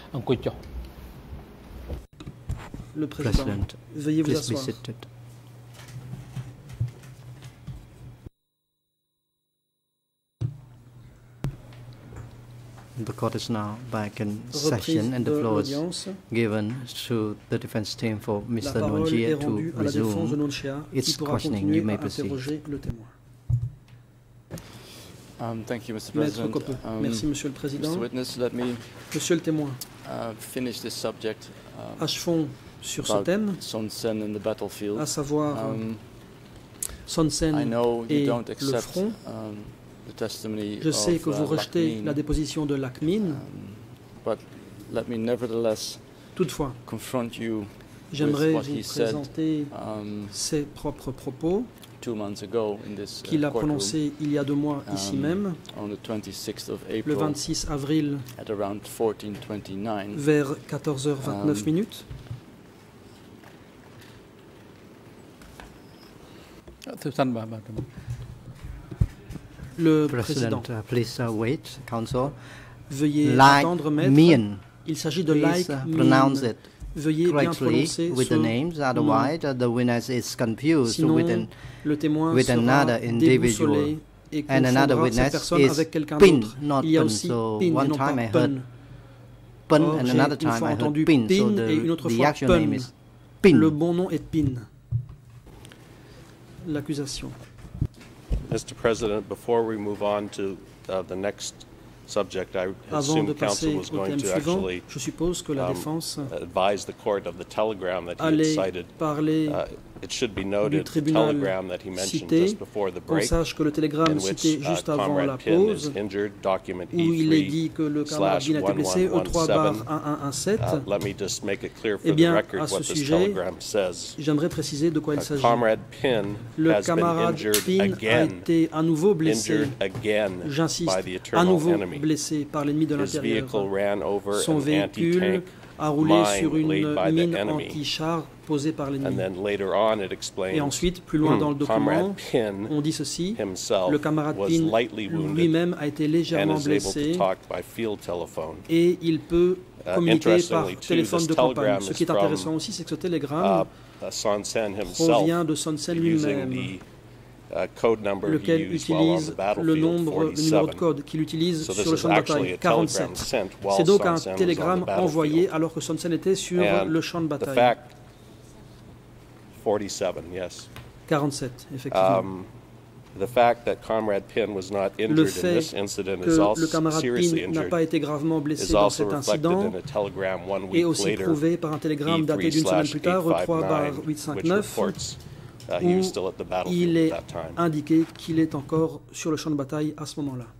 អង្គុយចុះ Le président, veuillez vous please be asseoir. seated. The court is now back in session, and the floor is given to the defense team for La Mr. parole est Nonjia to rendue à la défense de resume Nonchia qui its pourra questioning. continuer You may à proceed. interroger le témoin. Thank you, Mr. Maître President. Koppe, merci Monsieur le Président. Mr. Witness, let me Monsieur le témoin, finish this subject achevons sur ce about thème, Son Sen and the battlefield. à savoir Son I Sen know you et don't le accept front. the testimony Je sais of que vous rejetez Lakmin, la déposition de Lakmin. but let me nevertheless Toutefois, confront you j'aimerais what vous he said présenter ses propres propos 2 months ago in this qu'il a courtroom prononcés il y a 2 mois ici même, on the 26th of le April 26 avril at around 14:29. vers 14h29 minutes. Le président, President, please wait, counsel. veuillez Like attendre, maître. Mean, Il s'agit de please like pronounce Min. it Veuillez bien correctly prononcer with ce the names, otherwise the witness is confused with Sinon, le témoin with sera another individual. déboussolé et And another confondra cette witness personne is avec quelqu'un Pin, d'autre. not Il y a Pun. aussi So Pin et one non pas time I Pun. heard Pun, Or, and j'ai another une time fois I entendu heard Pin. So Pin et une autre the fois actual Pun. name is Pin. Le bon nom est Pin. L'accusation. Mr. President, before we move on to the next subject, I Avant de assume counsel passer was au going thème to suivant, actually je suppose que la défense advise the court of the telegram that he had allait cited. parler It should be du noted the tribunal telegram that he mentioned cité, just before the qu'on break, sache que le télégramme in which cité juste avant la Comrade Pin pause, is injured, document où il est dit que le camarade Pin a été blessé, E3/1117. Let me just make it clear Eh for the bien, record à ce what this sujet, telegram says. j'aimerais préciser de quoi il s'agit. Comrade Pin Le has been camarade injured Pin a again, été à nouveau blessé, injured again j'insiste, by the à eternal nouveau enemy. blessé par l'ennemi de His l'intérieur. vehicle ran over Son an véhicule anti-tank a roulé sur mine laid une by the mine enemy. anti-char posée par And l'ennemi. then later on it explains Et ensuite, plus loin dans le document, Comrade Pin on dit ceci, himself le camarade was Pin lightly wounded lui-même a été and légèrement is able to blessé talk by field telephone. et il peut communiquer par Interestingly, too, téléphone this de campagne. telegram Ce qui is est intéressant from, aussi, c'est que ce télégramme Son Sen himself provient de Son Sen using lui-même, the code number he lequel used while on utilise the le battlefield, numéro de 47. code qu'il utilise So this sur le is champ de actually bataille, a telegram 47. sent while C'est donc Son un Sen was on the télégramme envoyé battlefield. alors que Son Sen était sur And le champ de the bataille. fact, 47, yes. 47, effectivement. The fact that Comrade Pin was not Le injured in fait this incident que is le also camarade seriously Pin n'a injured pas été gravement blessé is dans also cet reflected incident in a telegram 1 est week aussi later, prouvé par un télégramme daté d'une semaine plus tard, E3/859, which E3/859, reports he was still at the il battlefield est at that time. indiqué qu'il est encore sur le champ de bataille à ce moment-là.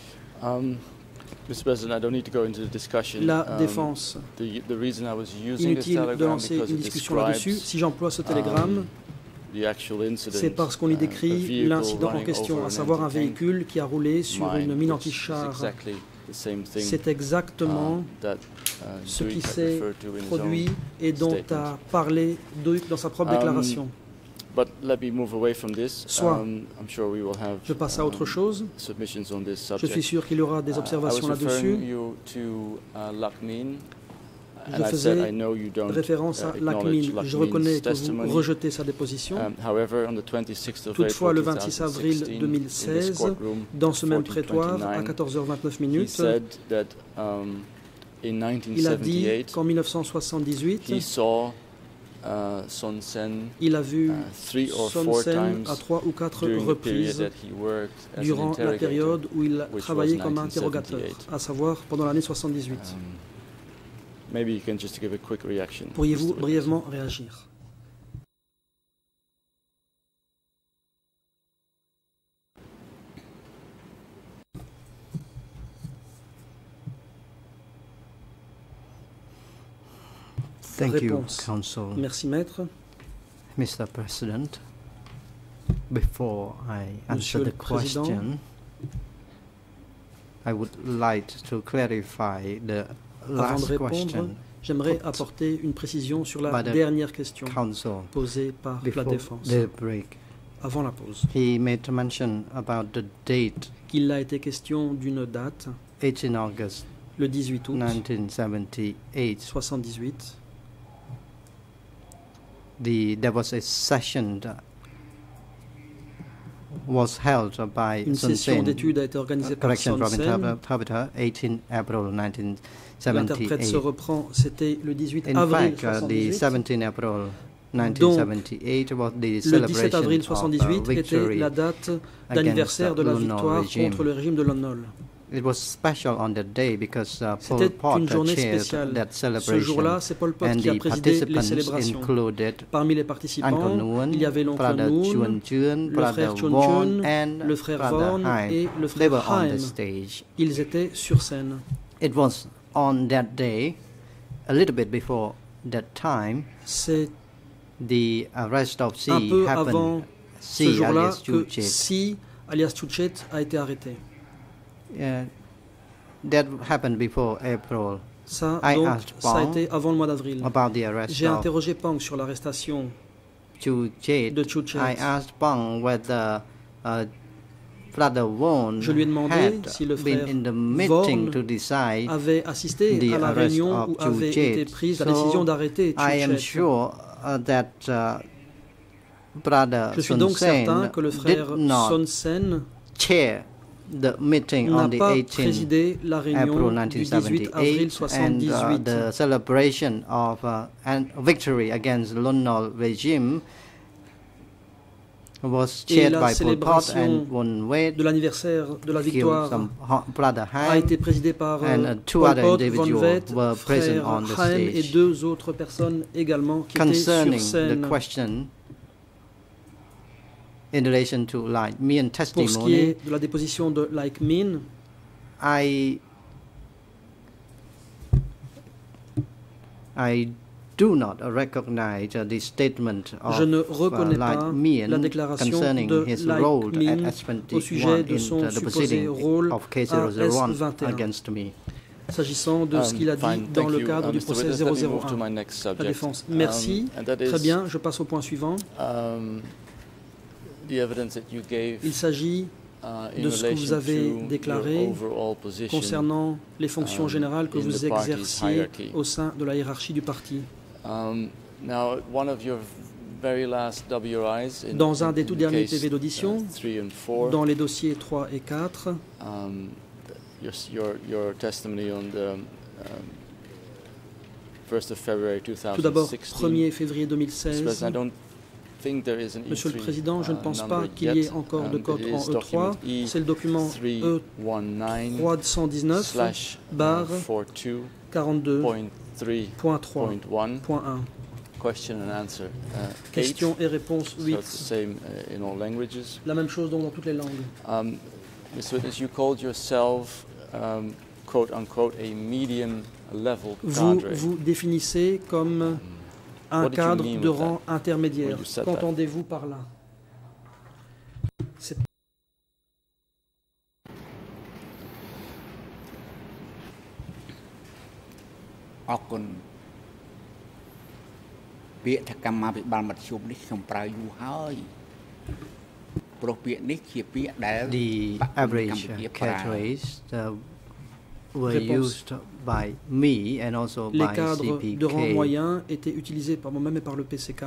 Mr. President, I don't need to go into the discussion. La défense, The reason I was using this inutile de telegram lancer because une it discussion là-dessus. describes Si j'emploie ce télégramme, the actual incident. c'est parce qu'on y the décrit vehicle l'incident en running question, over à an savoir un anti-tank véhicule qui a roulé sur mine, une mine which is anti-char. exactly the same thing, C'est exactement that, ce Duke qui had s'est referred to in his produit own et dont statement. a parlé Duke dans sa propre déclaration. But let me move away from this. Soit I'm sure we will have je passe à autre chose. submissions on this Je subject. suis sûr qu'il y aura des observations I was là-dessus. referring you to Lakmin, Je and I faisais said I know you don't référence à acknowledge Lakmin. Je Lakmin's reconnais que vous testimony. rejetez sa déposition. However, on the 26th of Toutefois, April le 26 avril 2016, in this 2016, courtroom, dans ce même prétoire, à 14:29, 14h29 he minutes, said that in il a dit 1978 qu'en 1978, he saw Son Sen il a vu 3 or 4 Son Sen times à 3 ou 4 during the period reprises that he worked as an durant la interrogator, période où il which travaillait was comme interrogateur, 1978. à savoir pendant l'année 78. Maybe you can just give a quick reaction. Pourriez-vous Mr. Witness. brièvement réagir? Thank you, Réponse. counsel. Merci, maître. Mr. President, before I answer Monsieur the le Président, question, I would like to clarify the Avant de last répondre, question j'aimerais put apporter une précision sur la by the dernière question counsel posée par la before défense the break. avant la pause. He made mention about the date, Il a été question d'une date, 18 August le 18 août 1978, there was a session was held by une Son session Sen, d'études a été organisée par correction, Son Robin Sen. Tabita, 18 April L'interprète se 1978. reprend, c'était le 18 In avril fact, the 78. 17 April 1978 was the Le 17 celebration avril of 78 était victory la date d'anniversaire de la Lon Nol victoire regime. contre le régime de Lon Nol. It was special on that day because Pol C'était Pot une journée chaired spéciale. that Ce celebration, jour-là, c'est Pol Pot and qui a the présidé les participants célébrations. included Parmi les Uncle participants, Nguyen, il y avait l'oncle Brother Nguyen, Chun Chun, le Brother frère Chun Von, Chun, and le frère Brother Von Haim. et le They were frère on Haim. the stage. Ils étaient sur scène. It was on that day, a little bit before that time, C'est the arrest of un Si peu avant happened. ce Si jour-là alias que Chuchet. Si, alias Chuchet, a été arrêté. That happened before April. Ça, I donc, asked ça a Pang été avant le mois d'avril. about the arrest J'ai of interrogé Pang sur l'arrestation Chuchet. de Chuchet. I asked Pang whether Brother Von Je lui ai demandé had si le been frère in the meeting Von to decide avait assisté the à la arrest réunion of où avait Chuchet. été prise la So, décision d'arrêter I am Chuchet. sure that Brother Je suis Son donc certain Sen que le frère did not Son Sen chair the meeting n'a on the pas 18th présidé la April réunion du 18 avril 1978 and 78. the celebration of victory against Lon Nol regime was Et chaired la by Pol Pot célébration and Von Wet, de l'anniversaire de la victoire Brother a Haim, été présidée par and two Pol other Pot, Von individuals Wet, were present frère on the Haim et stage. deux autres personnes également qui étaient Concerning sur the scène. question in relation to like me and Pour ce qui testimony, est de la déposition de Like Min, I do not recognize the statement of je ne reconnais Like pas Min la déclaration concerning de his Like role Min at S21 au sujet de son in the supposé proceeding rôle of case à 001 S21. against me. S'agissant de ce qu'il a dit Fine, dans thank le you, cadre du Mr. procès Witness. Let me move to 001. my next La subject. défense. Merci. And that Très is, bien, je passe au point suivant. the evidence that you gave, Il s'agit in de ce que vous relation avez to déclaré your overall position concernant les fonctions générales que in vous the party's exerciez hierarchy. au sein de la hiérarchie du parti. Now, one of your very last WRIs in, Dans un des in tout the derniers case, PV d'audition, 3 and 4, dans les dossiers 3 et 4, your testimony on the 1st of February tout d'abord 2016. 1er février Mr. President, 2016. I don't think there is an Monsieur le E3, Président, je ne pense pas number qu'il y ait yet. encore de code It en is E3. document C'est le document E319 barre 42.3.1. 42.3.1. Question and answer. Questions et réponses So 8. it's the same in all languages. La même chose donc dans toutes les langues. Mr. Witness, you called yourself, quote unquote, a medium level Vous cadre. vous définissez comme un What did you cadre mean de with rang intermédiaire. when you said that? Qu'entendez-vous par là? C'est អរគុណពាក្យថាកម្មាភិបាលមធ្យមនេះខ្ញុំប្រើយូរហើយព្រោះពាក្យនេះជាពាក្យដែល The បកគម average កម្ពុជាប្រើ catchphrase were Réponse. used by me and also les by cadres de rang CPK. moyen étaient utilisés par moi-même et par le PCK.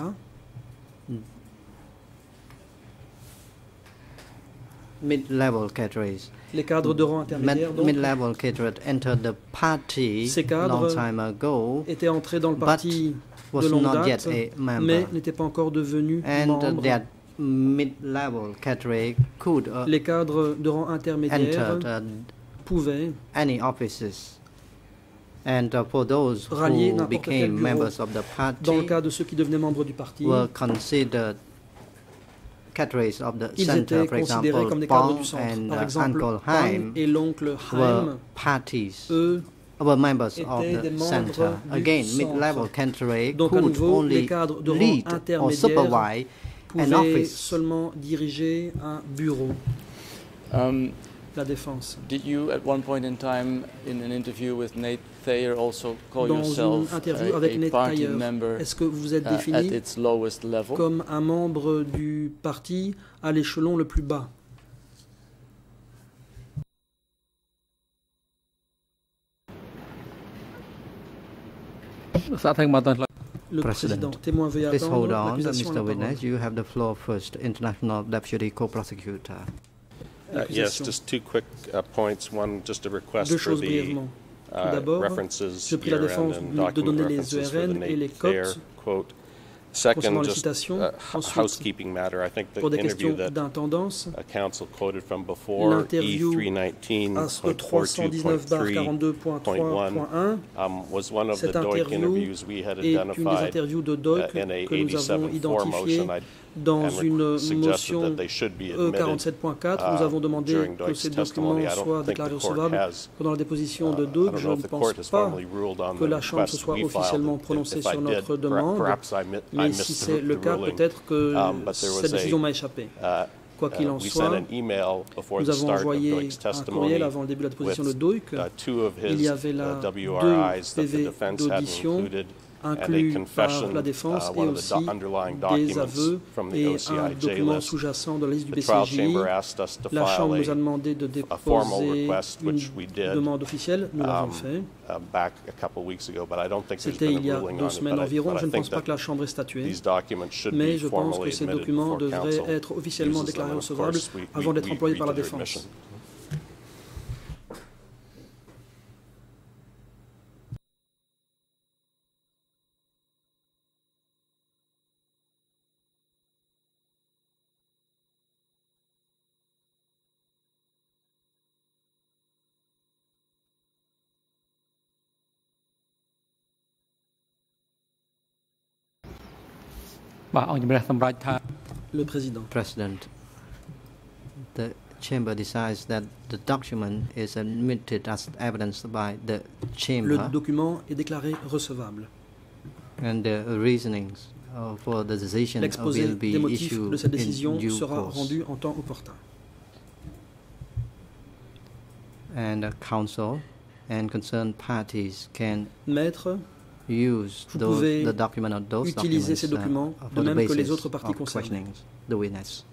Mid-level cadres. Les cadres de rang intermédiaire donc, Mid-level cadres entered the party Ces cadres long time ago étaient entrés dans le but parti was de longue not date, yet a member. mais n'étaient pas encore devenus And membres. that mid-level cadre could Les cadres de rang intermédiaire enter pouvaient any offices. And for those Rallier who n'importe quel became bureau. members of the Dans le party cas de ceux qui devenaient membres du parti, were considered cadres of the ils center. étaient For considérés example, comme des cadres Pang du centre. and Par exemple, Uncle Pang Haim et l'oncle were Haim, parties, eux, were members of étaient des the membres center. du Again, centre. mid-level cadre Donc à could nouveau, les only cadres de rang lead or intermédiaire supervise an pouvaient office. seulement diriger un bureau, Um, la défense. Did you, at one point in time, in an interview with Nate Thayer, also call Dans yourself une interview avec a Nate party Thayer, member est-ce que vous êtes at défini its lowest level? comme un membre du parti à l'échelon le plus bas? Le président, témoin veuille Please hold attendre. on, L'accusation a Mr. la parole. Witness. You have the floor first, International Deputy Co-Prosecutor. Yes, just two quick points. One, just a request Deux for choses the brièvement. Tout d'abord, references je prie la here défense and de document donner les references for the ERN et les Nate Thayer cotes quote. concernant Second, les just citations. a Ensuite, housekeeping matter. I think the pour des interview questions that d'intendance, counsel quoted from before, l'interview E319.42.3.1, was one of the cette DOIC interview interviews we had est une des identified interviews de DOIC in a que nous avons 87-4 identifiées motion. dans une Suggested motion that they should be admitted E47.4. Nous avons demandé during que DOIC's ces testimony. documents I don't soient think the déclarés court recevables has. pendant la déposition de I DOIC. don't Je know ne if the pense court has pas formally ruled on que the la Chambre se request soit we officiellement filed. prononcée If I sur did, notre demande, perhaps I mais missed si c'est le the cas, ruling. peut-être que But there was cette décision m'a échappé. Quoi qu'il en we soit, sent an email before nous the avons start of envoyé DOIC's un testimony courriel avant le début de la déposition de with DOIC. two of Il his y avait là WRIs that the PV defense hadn't d'audition included, and a inclus confession, par la défense et one of aussi the underlying des documents aveux from the et un OCI J document list. sous-jacent de la liste du The trial BCJI. chamber asked us to La Chambre nous a file demandé de a formal déposer request, une which we did demande officielle. Nous l'avons fait. back a couple weeks ago, but I don't think there's C'était been il y a a ruling 2 on it. semaines environ. But Je I ne think pense pas that que la Chambre ait statué. these documents should Mais be je pense que formally ces admitted documents before devraient counsel être officiellement uses them, déclarés and of recevables course, avant d'être employés par la agree to their défense. admission. Le président. President, the chamber decides that the document is admitted as evidence by the Le chamber, document est déclaré recevable. and the reasonings for the decision L'exposé will be des motifs issued de cette in décision due sera course. rendu en temps opportun. And the council and concerned parties can Maître, use vous pouvez the document or those utiliser ces documents documents for de the même que les basis autres parties of concernées. questioning the witness.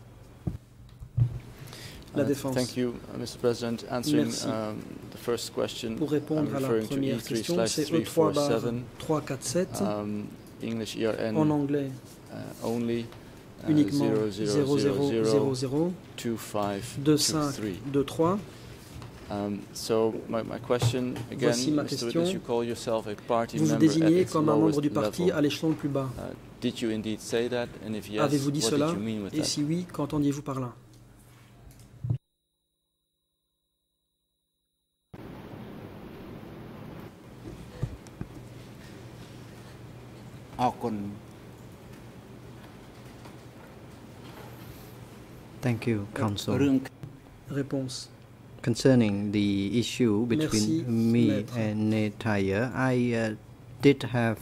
La défense. Thank you, Mr. President. Answering Merci. The first question, Pour répondre à la referring to première question, c'est E3/347, E3/347 English ERN en anglais only, uniquement 0000 2523. 2523. So my question again, Voici ma Mr. question. Witness, you call yourself a party Vous vous member at désignez its comme un membre lowest du parti level. à l'échelon le plus bas. Did you indeed say that? And if yes, Avez-vous dit what cela? did you mean with Et that? si oui, qu'entendiez-vous par là? Thank you, counsel. Réponse. Concerning the issue between Merci, me Maître. and Nate Thayer, I did have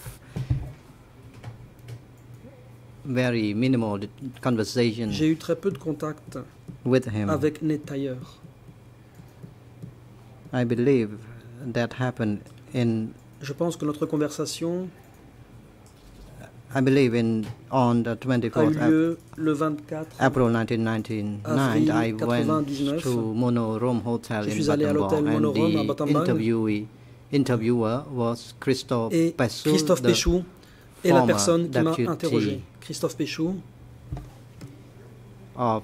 very minimal conversation J'ai eu très peu de contact with him. avec Nate Thayer. I believe that happened Je pense que notre conversation on the a eu 24th lieu le 24 April 1999. I went 99. to Monorom Hotel Je in suis allé à l'hôtel Battambang, Monorom à and the Battambang. interviewer was Christophe Et Pessou, Christophe the Péchou est la former personne qui m'a deputy interrogé. Christophe Péchou of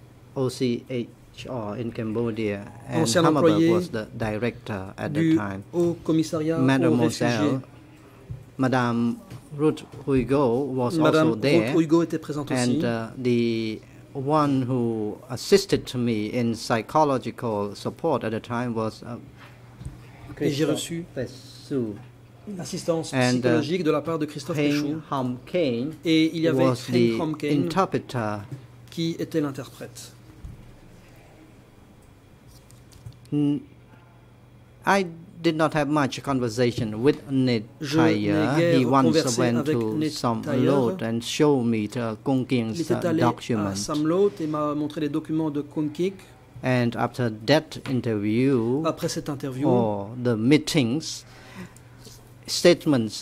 OCHR in Cambodia, and Ancien Hammerberg employé was the director at the du time. Haut Commissariat aux réfugiés. Mademoiselle, Madame Ruth Hugo was Madame also there, Ruth Hugo était présente aussi. and the one who assisted me in psychological support at the time was Et j'ai reçu Pessou. assistance And, psychologique de la part de Christophe Péchou. Heng Hom Kane Et il y avait was Heng the Hom Kane interpreter. qui était l'interprète. I did not have much conversation with Nate Je Thayer. n'ai guère He once conversé went avec to Nate some Thayer. load and showed me the Kung Il King's était allé à document. Samlot et m'a montré les documents de Kung Kik. And after that interview Après cette interview, or the meetings, statements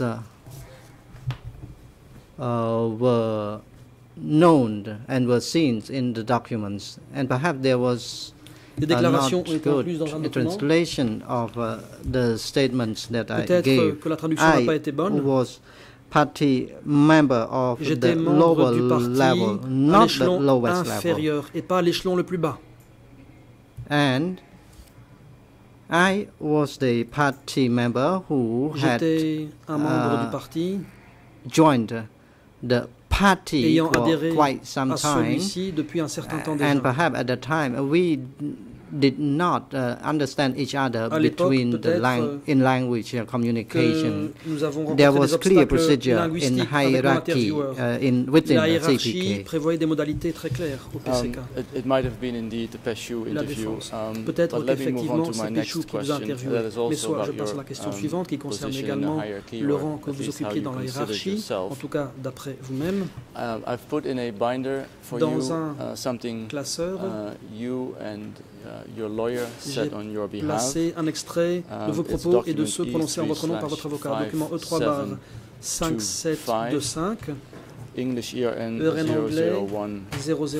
were known and were seen in the documents. And perhaps there was Des déclarations not ont été incluses dans un good document. translation of the statements that I Peut-être gave. que la traduction n'a pas été I bonne. was party member of J'étais the membre lower du parti level, à not the l'échelon lowest level. inférieur et pas à l'échelon le plus bas. And I was the party member who had J'étais un membre du parti joined the party ayant for adhéré quite some à time, celui-ci depuis un certain temps déjà. and perhaps at that time we did not understand each other À l'époque, between the peut-être, in language communication. Que nous avons There rencontré was des clear obstacles procedure in linguistiques avec hierarchy l'intervieweur. within La the hiérarchie CPK. prévoyait des modalités très claires au PCK. It might have been indeed the Peshu La interview. défense. Peut-être But let me move on qu'effectivement to c'est my Péchou next qui vous a question. interviewé. That is Mais also soit je about passe à your la question suivante qui concerne position in the également hierarchy, le or rang que at vous least how occupiez you dans la consider hiérarchie, yourself. en tout cas d'après vous-même. I've put in a binder for Dans you un something classeur, you and your lawyer said on your behalf. Placé un extrait de vos It's propos et de document ceux prononcés en votre nom par votre avocat. Document E3/5725, English ERN ERN anglais 0014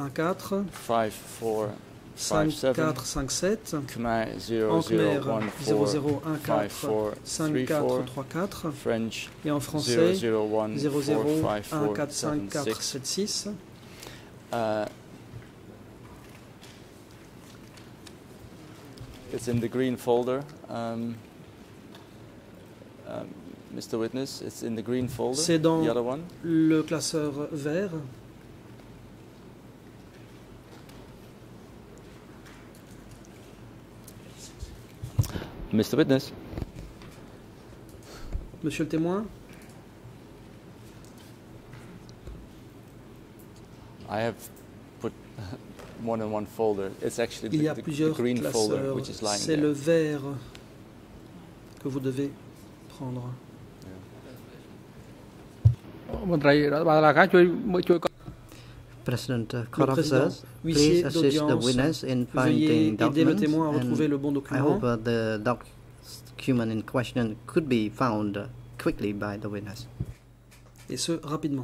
0014 5457 5457, Khmer Khmer 0014 0014 French et en français 00145476. 00145476. It's in the green folder. Mr. Witness, it's in the green folder. C'est dans the other one. le classeur vert. Mr. Witness. Monsieur le témoin, I have put more than one folder. It's actually il y a the plusieurs green folder classeurs. which is lying C'est there. le vert que vous devez prendre. មន្ត្រីរដ្ឋបាលតុលាការជួយ President Le Court président, officers, huissier please assist the d'audience, witness in veuillez finding aider le témoin à documents, retrouver le bon and I document. hope the document in question could be found quickly by the witness. Et ce, rapidement.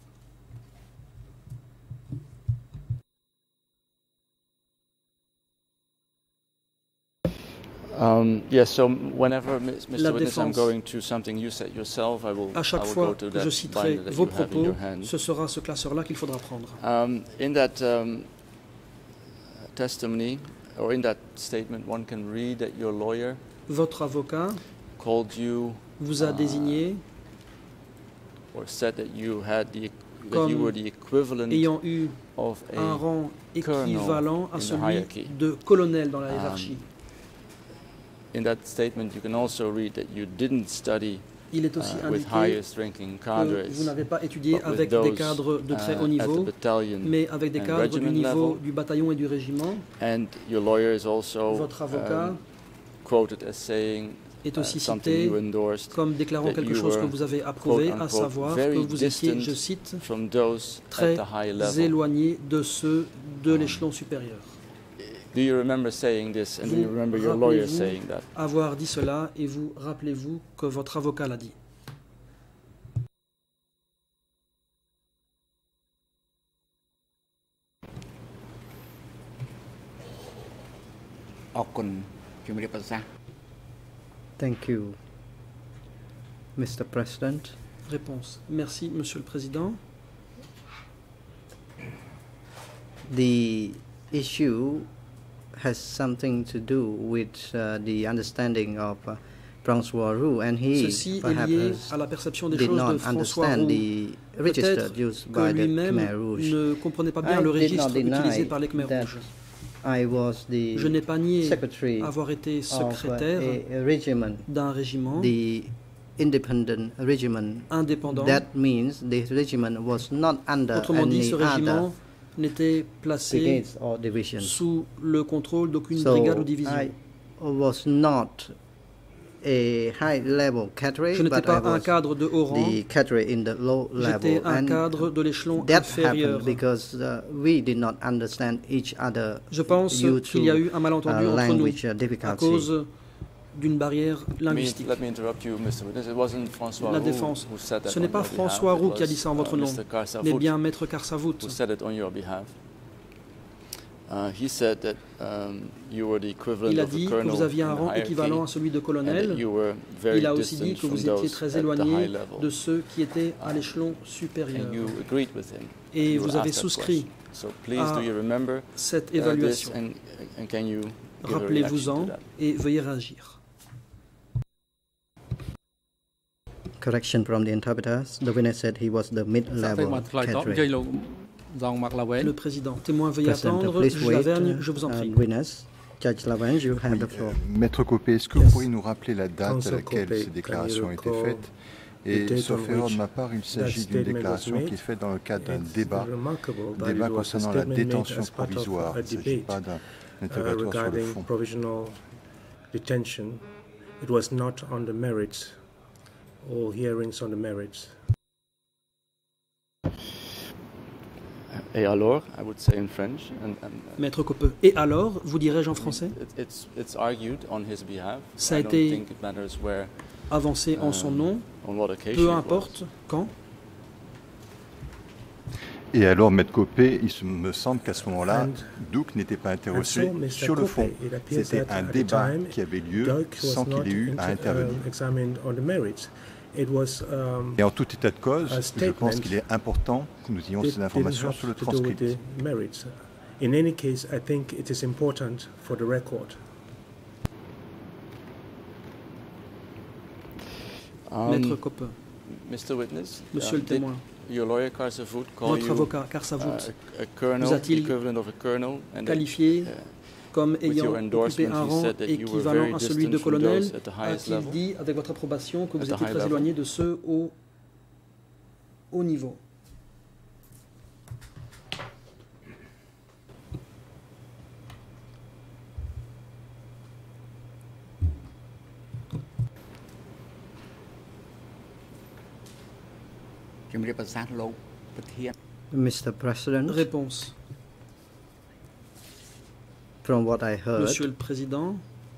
Yes, so whenever, Mr. La Witness, I'm défense. going to something you said yourself, I will À chaque go fois to que je that citerai binder that vos you have in propos, your hand. ce sera ce classeur-là qu'il faudra prendre. In that testimony, or in that statement, one can read that your lawyer Votre avocat called you vous a désigné or said that you had that comme you were the equivalent ayant eu of un a rang colonel équivalent à in the celui hierarchy. de colonel dans la hiérarchie. In that statement, you can also read that you didn't study Il est aussi with indiqué highest ranking que cadres, vous n'avez pas étudié but with avec des those, cadres de très haut at the niveau, battalion mais avec des and cadres du regiment niveau level. du bataillon et du régiment. And your lawyer is also Votre avocat quoted as saying est aussi something cité you endorsed comme déclarant that quelque you chose que were, vous avez approuvé, quote, à unquote, savoir que very vous étiez, distant je cite, from those at très the high level. éloigné de ceux de l'échelon supérieur. Do you remember saying this, and do Vous you remember your lawyer rappelez-vous saying that? avoir dit cela et vous rappelez-vous que votre avocat l'a dit. Thank you, Mr. President. Réponse. Merci, Monsieur le Président. The issue has something to do with the understanding of François Roux, and he Ceci est lié perhaps à la perception des did choses de not François understand Roux. the register Peut-être used que by the lui-même Khmer Rouge. ne comprenait pas bien I le did not registre deny utilisé par les Khmer that Rouges. I was the Je n'ai pas nié secretary avoir été of secrétaire a regiment, d'un régiment the independent regiment. indépendant. That means the regiment was not under Autrement dit, any ce other régiment n'était placé brigades or divisions. sous le contrôle d'aucune So brigade ou division. I was not a high-level cadre, Je n'étais but I pas un was cadre de haut rang, the cadre in the low j'étais level, un and cadre de l'échelon that inférieur. happened because we did not understand each other Je pense due qu'il y a to eu un malentendu entre nous language à difficulty. cause d'une barrière linguistique. Let me interrupt you, Mr. Witness. It wasn't François La Roux défense. who said that Ce n'est on pas your François behalf. Roux It qui a was, dit ça en votre nom, Mr. Karsavut mais bien Maître Karsavut. who said it on your behalf. He said that you were the equivalent Il a of a dit que colonel vous aviez un in the rang hierarchy, équivalent à celui de and that colonel. you were very Il a aussi dit distant que from vous étiez those très at the high éloigné level. de ceux qui étaient à l'échelon supérieur. And you agreed with him. Et You vous were avez asked that souscrit question. So please do you remember cette this, évaluation. and can you give a reaction Rappelez-vous-en to that? et veuillez réagir. Correction from the interpreters. The witness said he was the សាកតែមក mid-level ឆ្លើយតបនិយាយ cadre. លោកសងម៉ាក់ឡាវែន Le président, témoin, veuillez President, attendre. please Juge wait. Lavergne, je vous en prie. Witness, Judge Lavergne, you have the floor. Maître Copé, est-ce que vous pourriez nous rappeler la date à laquelle ces déclarations ont été faites? Et sauf erreur de ma part, il s'agit d'une déclaration qui est faite dans le cadre d'un débat concernant la détention provisoire. Il ne s'agit pas d'un interrogatoire sur le fond. Provisional detention. It was not on the merits or hearings on the merits. Et alors, I would say in French. Maître Copeux. Et alors, vous dirais-je en français? It's argued on his behalf. Ça a I don't été think it matters where, avancé en son nom, on what occasion peu it was. importe quand. Et alors, Maître Copé, il me semble qu'à ce moment-là, Duc n'était pas interrogé sur le fond. C'était un débat qui avait lieu sans qu'il ait eu à intervenir. Et en tout état de cause, je pense qu'il est important que nous ayons ces informations sur le transcript. In any case, I think it is important for the record. Maître Copeux. Mr. Witness, Monsieur le témoin. Your lawyer Karsavout call Votre you avocat Karsavout a colonel, vous a-t-il equivalent of a colonel, and qualifié comme with your ayant endorsement, occupé un he rang said that you were équivalent very à celui de distant from colonel? those at the highest A-t-il level? dit avec votre approbation que vous At the étiez high très level? éloigné de ceux au haut niveau? Mr. President, Réponse. from what I heard, Monsieur le Président,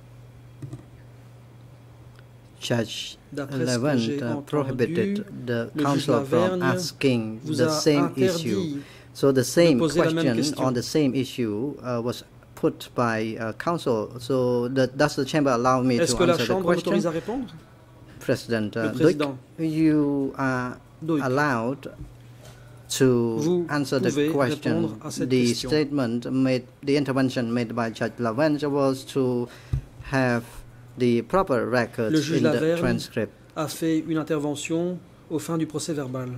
Judge d'après ce que j'ai Lavergne entendu, prohibited the le juge counsel from Lavergne asking vous the a same issue. interdit So the same poser la même question question. on the same issue was put by counsel. So does the chamber allow me Est-ce to que la answer the Chambre m'autorise question? à répondre? President, Le Président. you are Duc. allowed to Vous answer the pouvez question. répondre à cette The question. statement made, the intervention made by Judge Lavergne was to have the proper records Le juge in the Lavergne transcript. a fait une intervention au fin du procès verbal.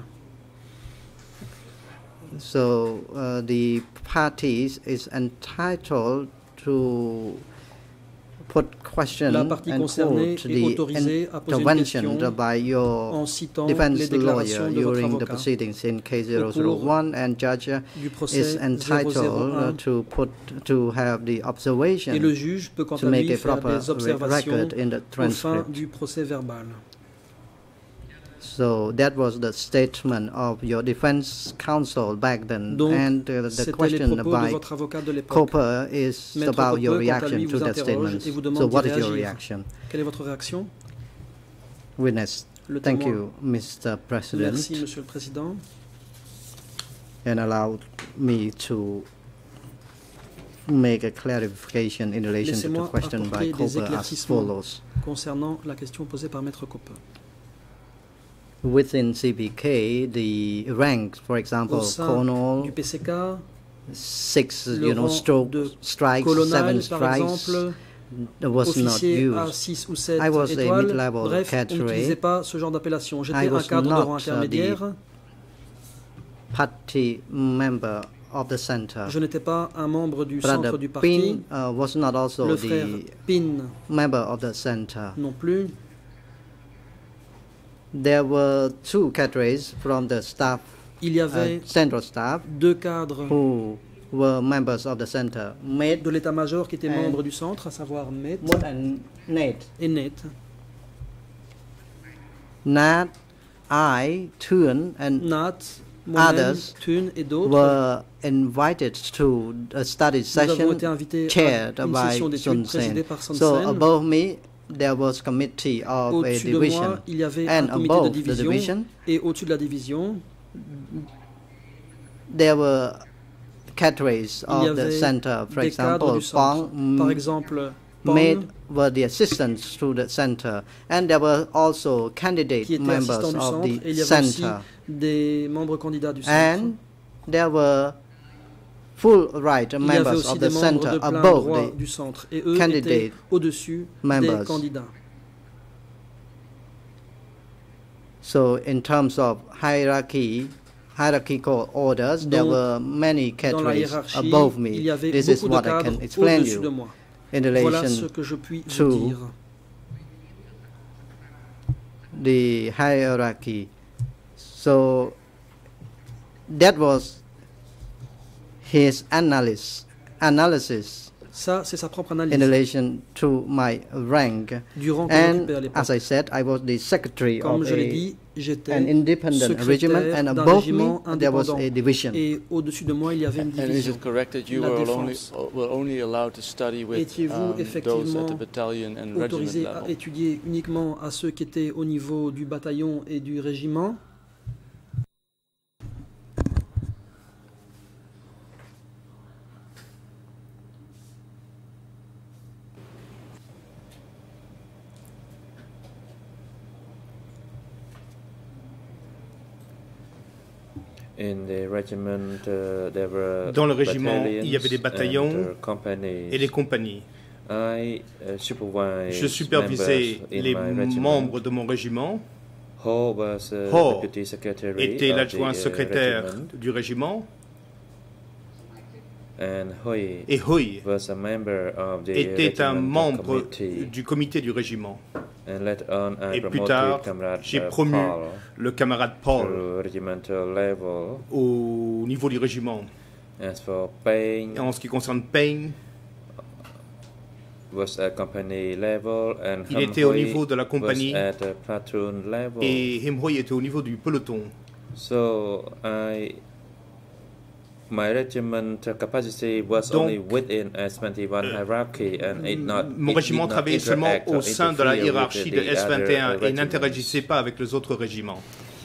So the parties is entitled to put question La partie and concernée quote est autorisée à poser une intervention question by your en citant les defense déclarations lawyer de votre during the avocat. proceedings in case Au cours 001, and judge du is procès entitled 001 to have the et observation le juge peut quant to à make lui a faire proper des observations record in the au fin transcript. du procès verbal. So that was the statement of your defense counsel back then, Donc, and the c'était les question propos de by votre avocat de l'époque. Cooper is Maître about your Cooper, quant à reaction lui, to vous that interroge statement. et vous demande So d'y what is your réagir. reaction? Quelle est votre réaction? Witness. Le Thank témoin. you, Mr. President, Merci, Monsieur le Président. and allow me to make a clarification in relation to the Laissez-moi question by apporter des Cooper as éclaircissements follows. concernant la question posée par Maître Cooper. Within CPK, the ranks, for example, Au sein colonel, du PCK, 6, le rang de strikes, 7 colonel, par strikes, exemple, was not officier à used. 6 ou 7 I was a étoiles. mid-level Bref, on cadre. n'utilisait pas ce genre d'appellation. J'étais I un was cadre de not, rang intermédiaire. Party member of the center. Je n'étais pas un membre du centre Brother du parti. Pin was not also Le frère the Pin member of the center. non plus. There were 2 cadres from the staff, Il y avait central staff, 2 cadres who were members of the center. Mate de l'état-major qui étaient And- membres du centre, à savoir Met Mot and Nate. et Net. Nat, I, Thun, and Nat, moi-même, Others Thun et d'autres. were invited to a study Nous avons session été invités chaired à une by session d'études Sun présidée Sen. par Sun So Sen. above me, there was committee of a Au-dessus de division, moi, il y avait un and comité de above the division. division, Et au-dessus de la division, there were cadres of the center. For example, Pong were the assistants to the center, and there were also candidate members of the center. And there were full right members of the center above the candidate members. So in terms of hierarchical orders, there were many cadres above me. This is what I can explain you in relation to the hierarchy. So that was his analysis Ça, c'est sa propre analyse. in relation to my rank. And as I said, I was the secretary Comme of je l'ai dit, j'étais an independent regiment, and d'un above me régiment there was indépendant. a division. Et au-dessus de moi, il y avait une And is division. it correct that you La were défense. only allowed to study with Étiez-vous those at the effectivement battalion and regiment autorisé à level? étudier uniquement à ceux qui étaient au niveau du bataillon et du régiment? Dans le régiment, il y avait des bataillons et des compagnies. Je supervisais les membres de mon régiment. Ho était l'adjoint secrétaire du régiment. Et Hui était un membre du comité du régiment. Et plus tard, j'ai promu le camarade Paul au niveau du régiment. Et en ce qui concerne Payne, il était au niveau de la compagnie et Him Hoi était au niveau du peloton. Mon régiment travaillait seulement au sein de la hiérarchie de S21 et n'interagissait pas avec les autres régiments.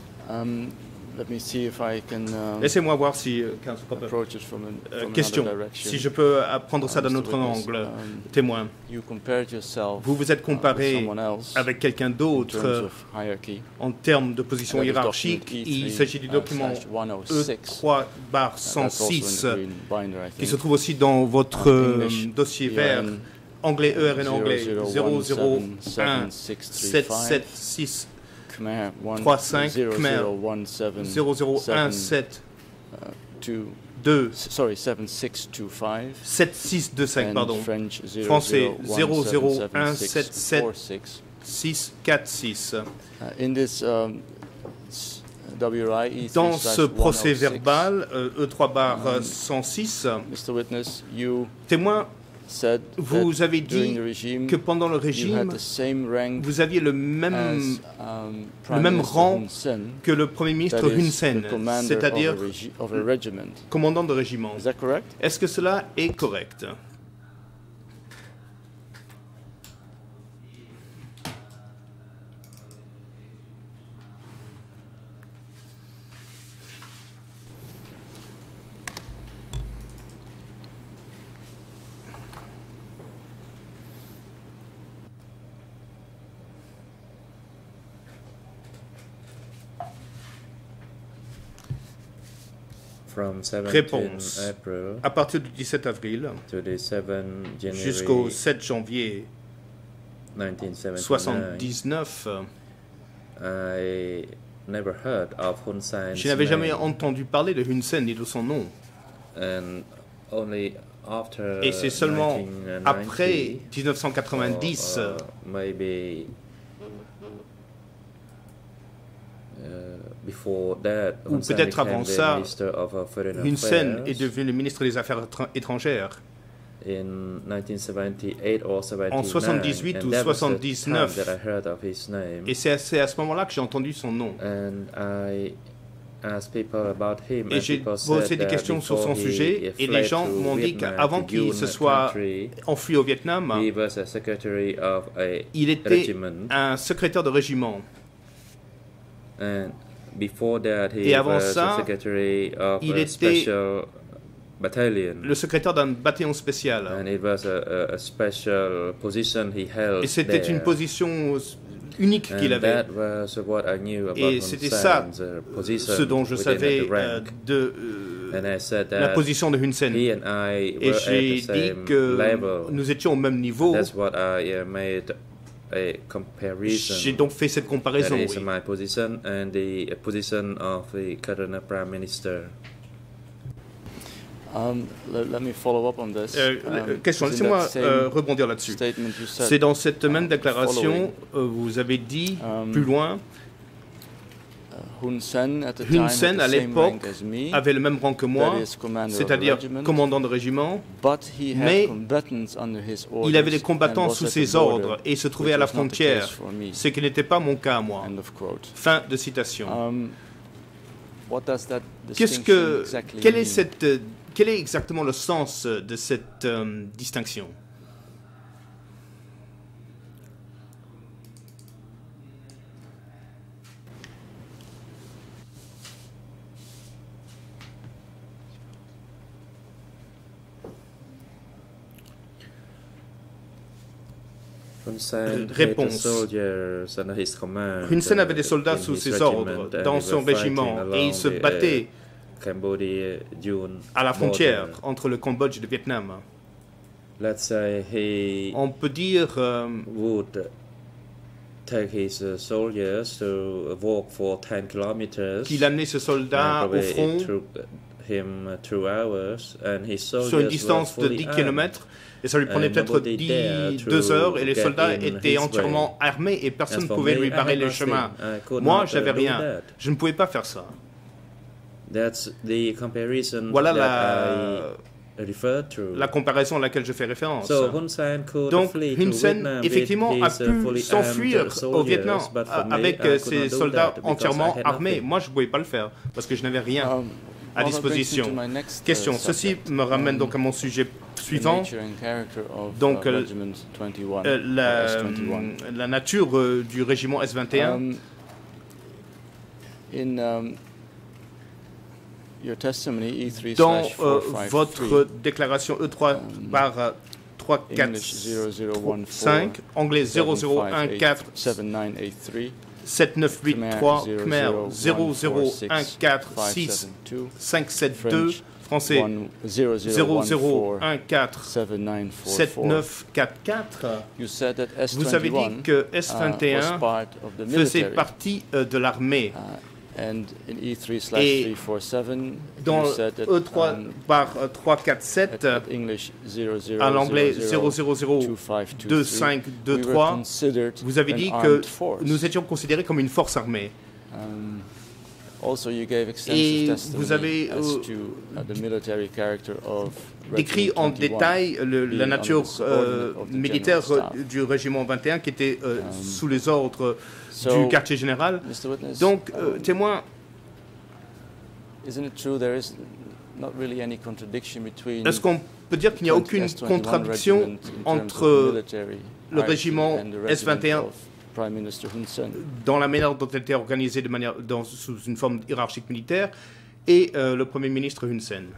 Laissez-moi voir si question, si je peux apprendre ça d'un autre angle. Témoin, vous vous êtes comparé avec quelqu'un d'autre en termes de position hiérarchique. Il s'agit du document E3/106 qui se trouve aussi dans votre dossier vert. Anglais ERN anglais 0017763 35 Khmer 0017 7625 pardon, français 00177 646. Dans ce procès verbal E3/106, témoin, vous avez dit que pendant le régime, vous aviez le même rang que le Premier ministre Hun Sen, c'est-à-dire commandant de régiment. Est-ce que cela est correct? Réponse. À partir du 17 avril jusqu'au 7 janvier 1979, je n'avais jamais entendu parler de Hun Sen ni de son nom. Et c'est seulement après 1990 ou peut-être avant ça, Hun Sen est devenu le ministre des Affaires étrangères. En 78 ou 79. Et c'est à ce moment-là que j'ai entendu son nom. Et j'ai posé des questions sur son sujet, et les gens m'ont dit qu'avant qu'il se soit enfui au Vietnam, il était un secrétaire de régiment. Et avant ça, il était le secrétaire d'un bataillon spécial. Et c'était une position unique qu'il avait. Et c'était ça ce dont je savais de la position de Hun Sen. Et j'ai dit que nous étions au même niveau. J'ai donc fait cette comparaison. Oui. Let me follow up on this. Question, laissez-moi rebondir là-dessus. C'est dans cette même déclaration, vous avez dit plus loin, Hun Sen, à l'époque, avait le même rang que moi, c'est-à-dire commandant de régiment, mais il avait des combattants sous ses ordres et se trouvait à la frontière, ce qui n'était pas mon cas à moi. Fin de citation. Quel est exactement le sens de cette distinction? Réponse. Hun Sen avait des soldats sous ses ordres dans son régiment et il se battait à la frontière entre le Cambodge et le Vietnam. On peut dire qu'il amenait ses soldats au front sur une distance de 10 km et ça lui prenait peut-être 2 heures et les soldats étaient entièrement armés et personne ne pouvait lui barrer le chemin. Moi, je n'avais rien. Je ne pouvais pas faire ça. Voilà la comparaison à laquelle je fais référence. Donc, Hun Sen, effectivement, a pu s'enfuir au Vietnam avec ses soldats entièrement armés. Moi, je ne pouvais pas le faire parce que je n'avais rien à disposition. Question. Ceci me ramène donc à mon sujet suivant. Donc, la nature du régiment S-21. Dans votre déclaration E3/345, anglais 0014 7983, Khmer 0014 5772, français 0014 7944. Vous avez dit que S-21 faisait partie de l'armée. Et dans E3/347, à l'anglais 0002523, vous avez dit que nous étions considérés comme une force armée. Et vous avez décrit en détail la nature militaire du régiment 21 qui était sous les ordres du quartier général. Donc, témoin, est-ce qu'on peut dire qu'il n'y a aucune contradiction entre le régiment S-21 dans la manière dont elle était organisée sous une forme hiérarchique militaire et le Premier ministre Hun Sen?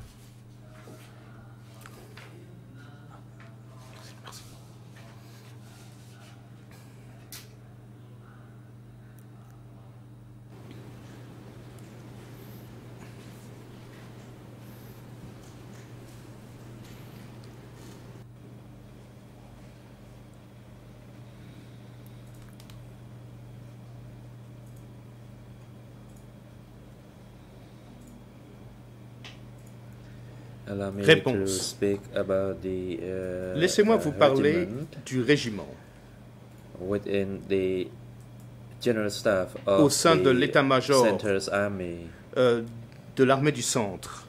Réponse. Laissez-moi vous parler du régiment. Au sein de l'état-major de l'armée du centre.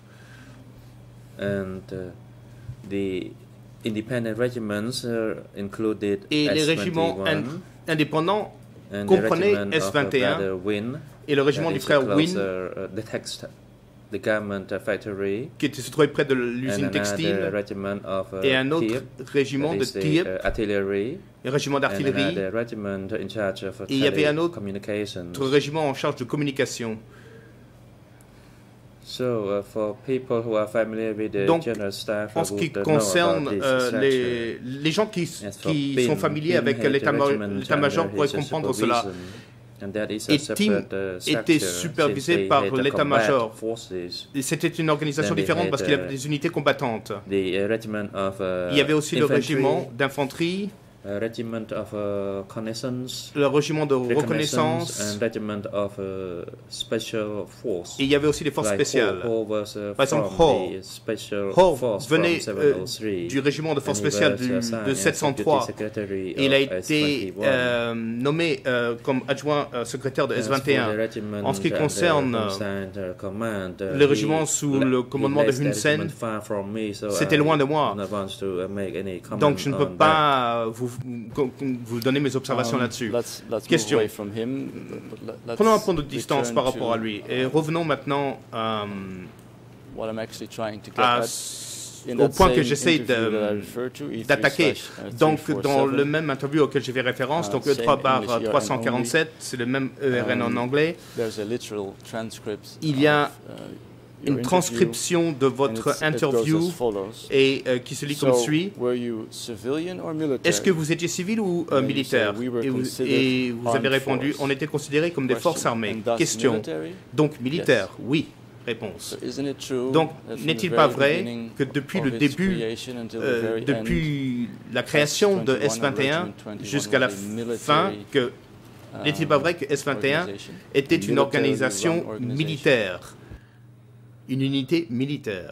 Et les régiments indépendants comprenaient S-21 et le régiment du frère Win, qui était situé près de l'usine textile, et un autre régiment de TIEP, un régiment d'artillerie, et il y avait un autre régiment en charge de communication. Donc, en ce qui concerne les gens qui sont familiers avec l'état-major pourraient comprendre cela. Et TIM était supervisé par l'état-major. C'était une organisation différente parce qu'il y avait des unités combattantes. Il y avait aussi le régiment d'infanterie, le régiment de reconnaissance, et il y avait aussi les forces spéciales. Par exemple, Hall venait du régiment de forces spéciales de 703. Il a été nommé comme adjoint secrétaire de S-21. En ce qui concerne le régiment sous le commandement de Hun Sen, c'était loin de moi. Donc je ne peux pas vous donner mes observations là-dessus. Question. Prenons un point de distance par rapport à lui et revenons maintenant au point que j'essaie d'attaquer. Donc, dans le même interview auquel j'ai fait référence, donc E3/347, c'est le même ERN en anglais, il y a une transcription de votre interview et qui se lit comme suit. Est-ce que vous étiez civil ou militaire? Et vous avez répondu, on était considérés comme des forces armées. Question. Donc militaire, oui. Réponse. Donc, n'est-il pas vrai que depuis le début, depuis la création de S-21 jusqu'à la fin, n'est-il pas vrai que S-21 était une organisation militaire? Une unité militaire.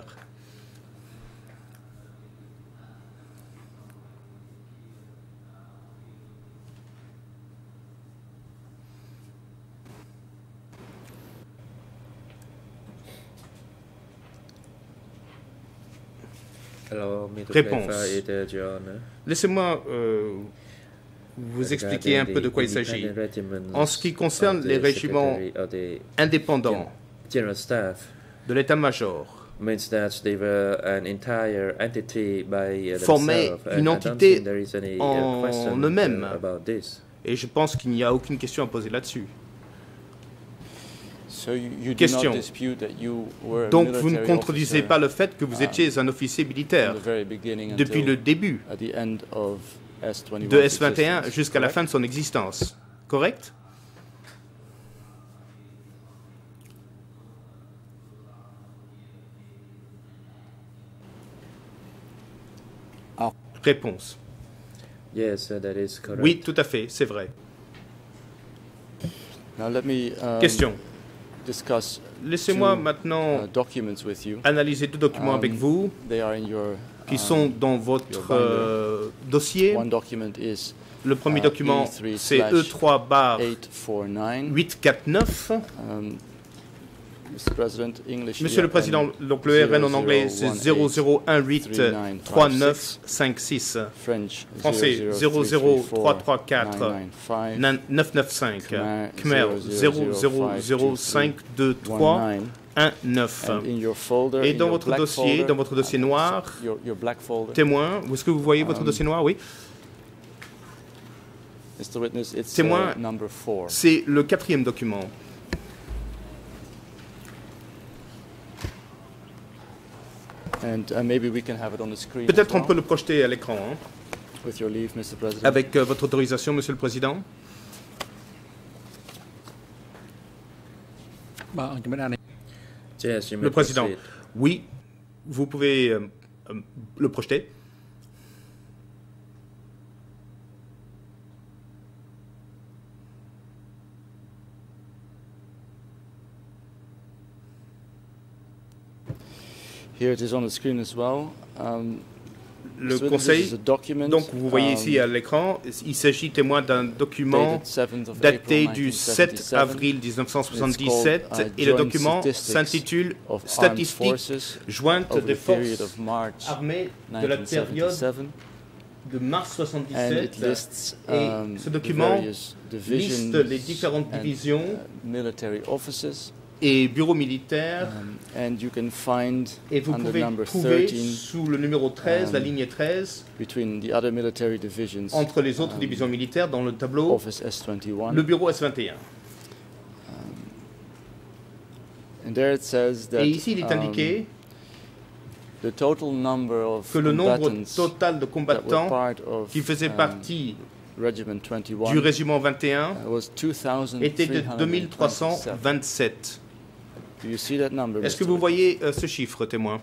Réponse. Laissez-moi vous expliquer un peu de quoi il s'agit. En ce qui concerne les régiments indépendants de l'état-major, formaient une entité en eux-mêmes. Et je pense qu'il n'y a aucune question à poser là-dessus. Question. Donc vous ne contredisez pas le fait que vous étiez un officier militaire depuis le début de S-21 jusqu'à la fin de son existence, correct? Réponse. Oui, tout à fait, c'est vrai. Question. Laissez-moi maintenant analyser deux documents avec vous qui sont dans votre dossier. Le premier document, c'est E3/849. Monsieur le Président, donc le RN en anglais, c'est 00183956. Français, 00334-995. Khmer, 00052319. Et dans votre dossier noir, témoin, est-ce que vous voyez votre dossier noir? Oui. Témoin, c'est le quatrième document. Peut-être on peut le projeter à l'écran. Hein? Avec votre autorisation, Monsieur le Président. Le Président, oui, vous pouvez le projeter. Here it is on the screen as well. Le Conseil, donc vous voyez ici à l'écran, il s'agit témoin d'un document daté du 7 avril 1977 et le document s'intitule « Statistiques jointes des forces armées de la période de mars 1977 » et ce document liste les différentes divisions et bureaux militaires, et vous pouvez trouver sous le numéro 13, la ligne 13, entre les autres divisions militaires dans le tableau, le bureau S-21. Et ici, il est indiqué que le nombre total de combattants qui faisaient partie du régiment 21 était de 2327. Est-ce que vous voyez ce chiffre, témoin?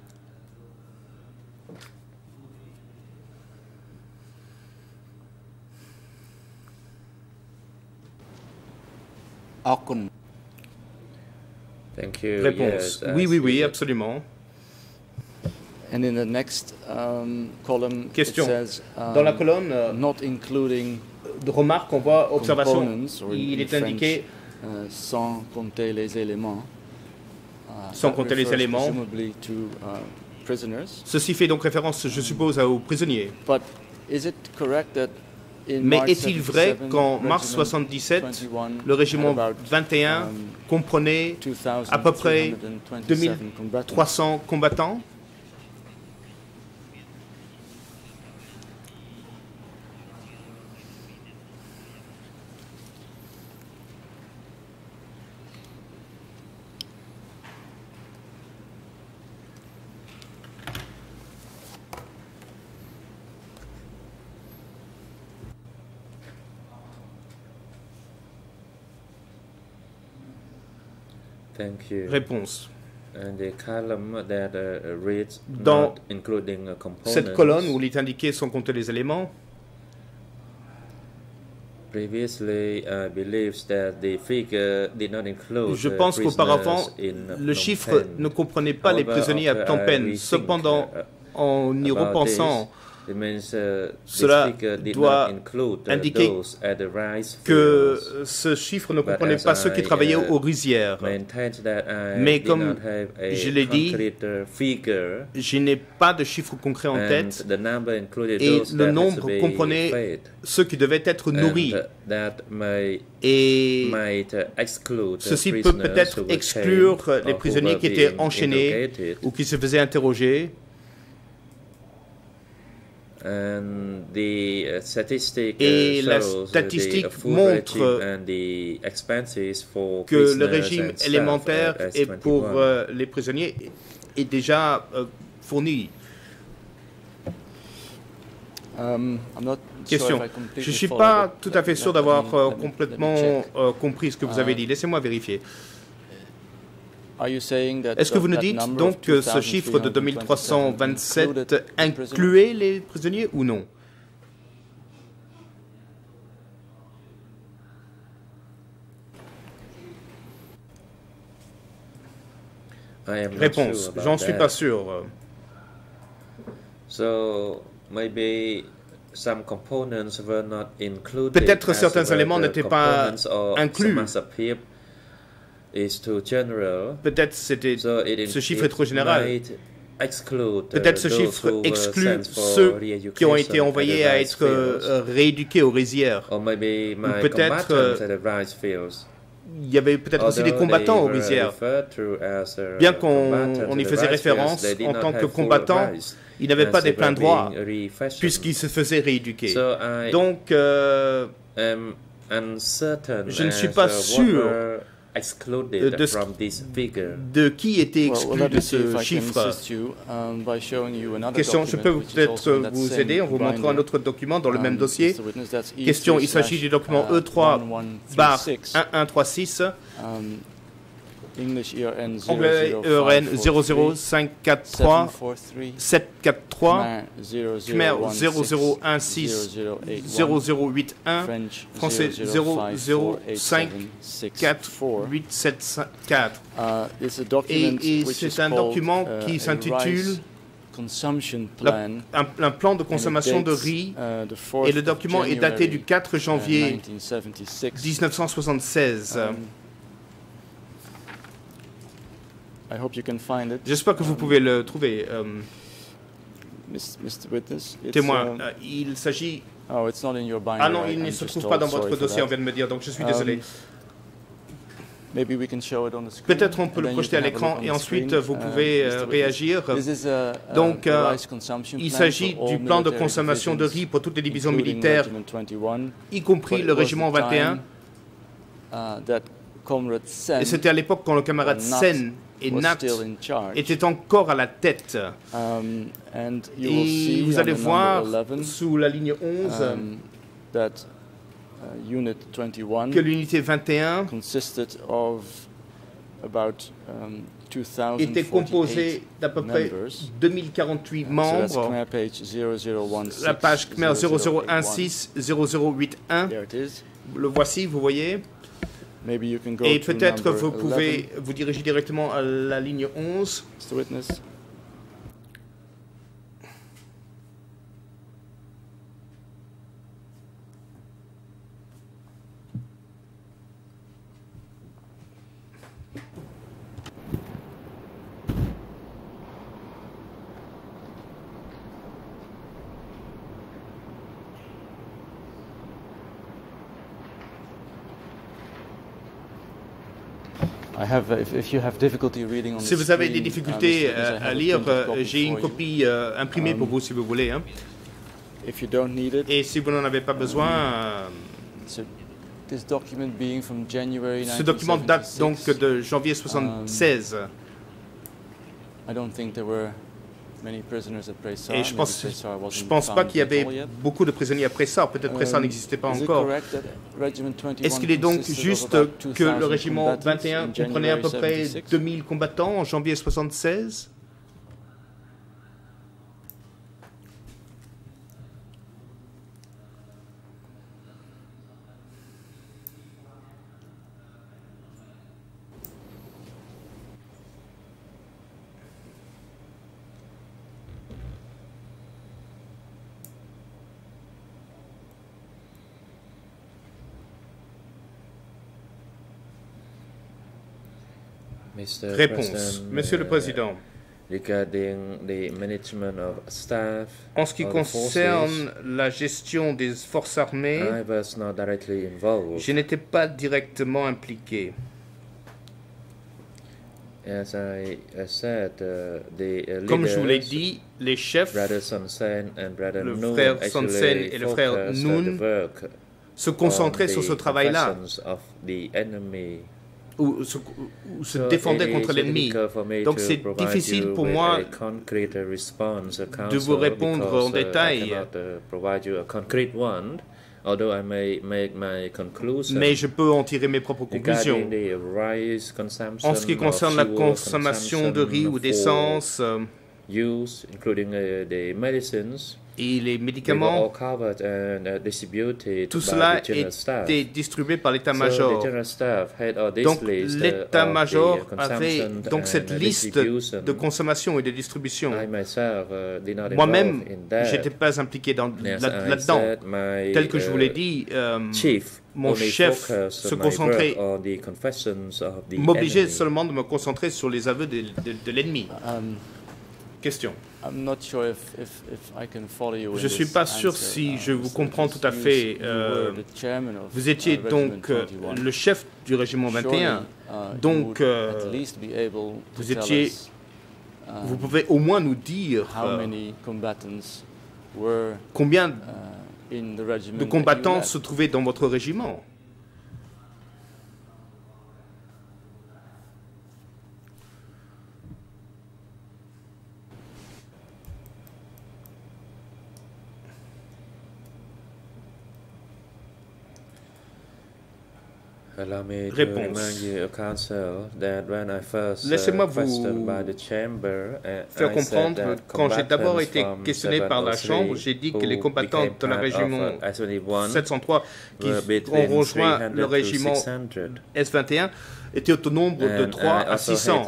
Thank you. Réponse. Yes, oui, oui, oui, absolument. And in the next column, question. It says, dans la colonne, not including de remarques, on voit observation. Il est French, indiqué sans compter les éléments. Sans compter les éléments. To, prisoners. Ceci fait donc référence, je suppose, aux prisonniers. But is it correct that mais est-il vrai qu'en mars 1977, le régiment 21 comprenait à peu près 2300 combattants? Thank you. Réponse. And the column that reads dans not including cette colonne où il est indiqué sans compter les éléments, previously believes that the figure did not include je pense qu'auparavant, le chiffre ne comprenait pas les prisonniers à Phnom Penh. Cependant, en y repensant, cela doit indiquer que ce chiffre ne comprenait pas ceux qui travaillaient aux rizières. Mais comme je l'ai dit, je n'ai pas de chiffre concret en tête et le nombre comprenait ceux qui devaient être nourris. Et ceci peut peut-être exclure les prisonniers qui étaient enchaînés ou qui se faisaient interroger. Et la statistique montre que le régime élémentaire et pour les prisonniers est déjà fourni. Question. Je ne suis pas tout à fait sûr d'avoir complètement compris ce que vous avez dit. Laissez-moi vérifier. Est-ce que vous nous dites donc que ce chiffre de 2327 incluait les prisonniers ou non? Réponse. J'en suis pas sûr. Peut-être certains éléments n'étaient pas inclus. Peut-être ce chiffre est trop général. Peut-être ce chiffre exclut ceux qui ont été envoyés à être rééduqués aux rizières. Ou peut-être il y avait peut-être aussi des combattants aux rizières. Bien qu'on y faisait référence, en tant que combattants, ils n'avaient pas des pleins droits puisqu'ils se faisaient rééduquer. Donc, je ne suis pas sûr de qui était exclu de ce chiffre. Question, je peux peut-être vous aider en vous montrant un autre document dans le même dossier. Question, il s'agit du document E3/1136. Anglais ERN 00543 743, Khmer 0016 0081, français 0054874. Et c'est un document qui s'intitule un plan de consommation de riz, et le document est daté du 4 janvier 1976. J'espère que vous pouvez le trouver. Témoin, il s'agit... Ah non, il ne se trouve pas dans votre dossier, on vient de me dire, donc je suis désolé. Peut-être on peut le projeter à l'écran et ensuite vous pouvez réagir. Donc, il s'agit du plan de consommation de riz pour toutes les divisions militaires, y compris le régiment 21, Et c'était à l'époque quand le camarade Sen et Nat étaient encore à la tête. Et vous allez voir sous la ligne 11 que l'unité 21 était composée d'à peu près 2048 membres. La page Khmer 0016-0081, le voici, vous voyez. Et peut-être vous pouvez vous diriger directement à la ligne 11. Si vous avez des difficultés à lire, j'ai une copie imprimée pour vous si vous voulez. Hein. Et si vous n'en avez pas besoin, ce document date donc de janvier 1976. Et je pense pas qu'il y avait beaucoup de prisonniers à Pressar. Peut-être Pressar n'existait pas encore. Est-ce qu'il est donc juste que le régiment 21 comprenait à peu près 2000 combattants en janvier 1976? Réponse. Monsieur le Président, en ce qui concerne la gestion des forces armées, je n'étais pas directement impliqué. Comme je vous l'ai dit, les chefs, le frère Son Sen et le frère Noon, se concentraient sur ce travail-là, ou se défendaient contre l'ennemi. Donc c'est difficile pour moi de vous répondre en détail. Mais je peux en tirer mes propres conclusions. En ce qui concerne la consommation de riz ou d'essence et les médicaments, tout cela était distribué par l'état-major. Donc l'état-major avait donc cette liste de consommation et de distribution. Moi-même, je n'étais pas impliqué là-dedans. Tel que je vous l'ai dit, mon chef se concentrait, m'obligeait seulement de me concentrer sur les aveux de l'ennemi. Question. Je ne suis pas sûr si je vous comprends tout à fait. Vous étiez donc le chef du régiment 21. Donc, vous pouvez au moins nous dire combien de combattants se trouvaient dans votre régiment. Réponse. Laissez-moi vous faire comprendre, quand j'ai d'abord été questionné par la Chambre, j'ai dit que les combattants de la régiment 703 qui ont rejoint le régiment S21 étaient au nombre de 3 à 600.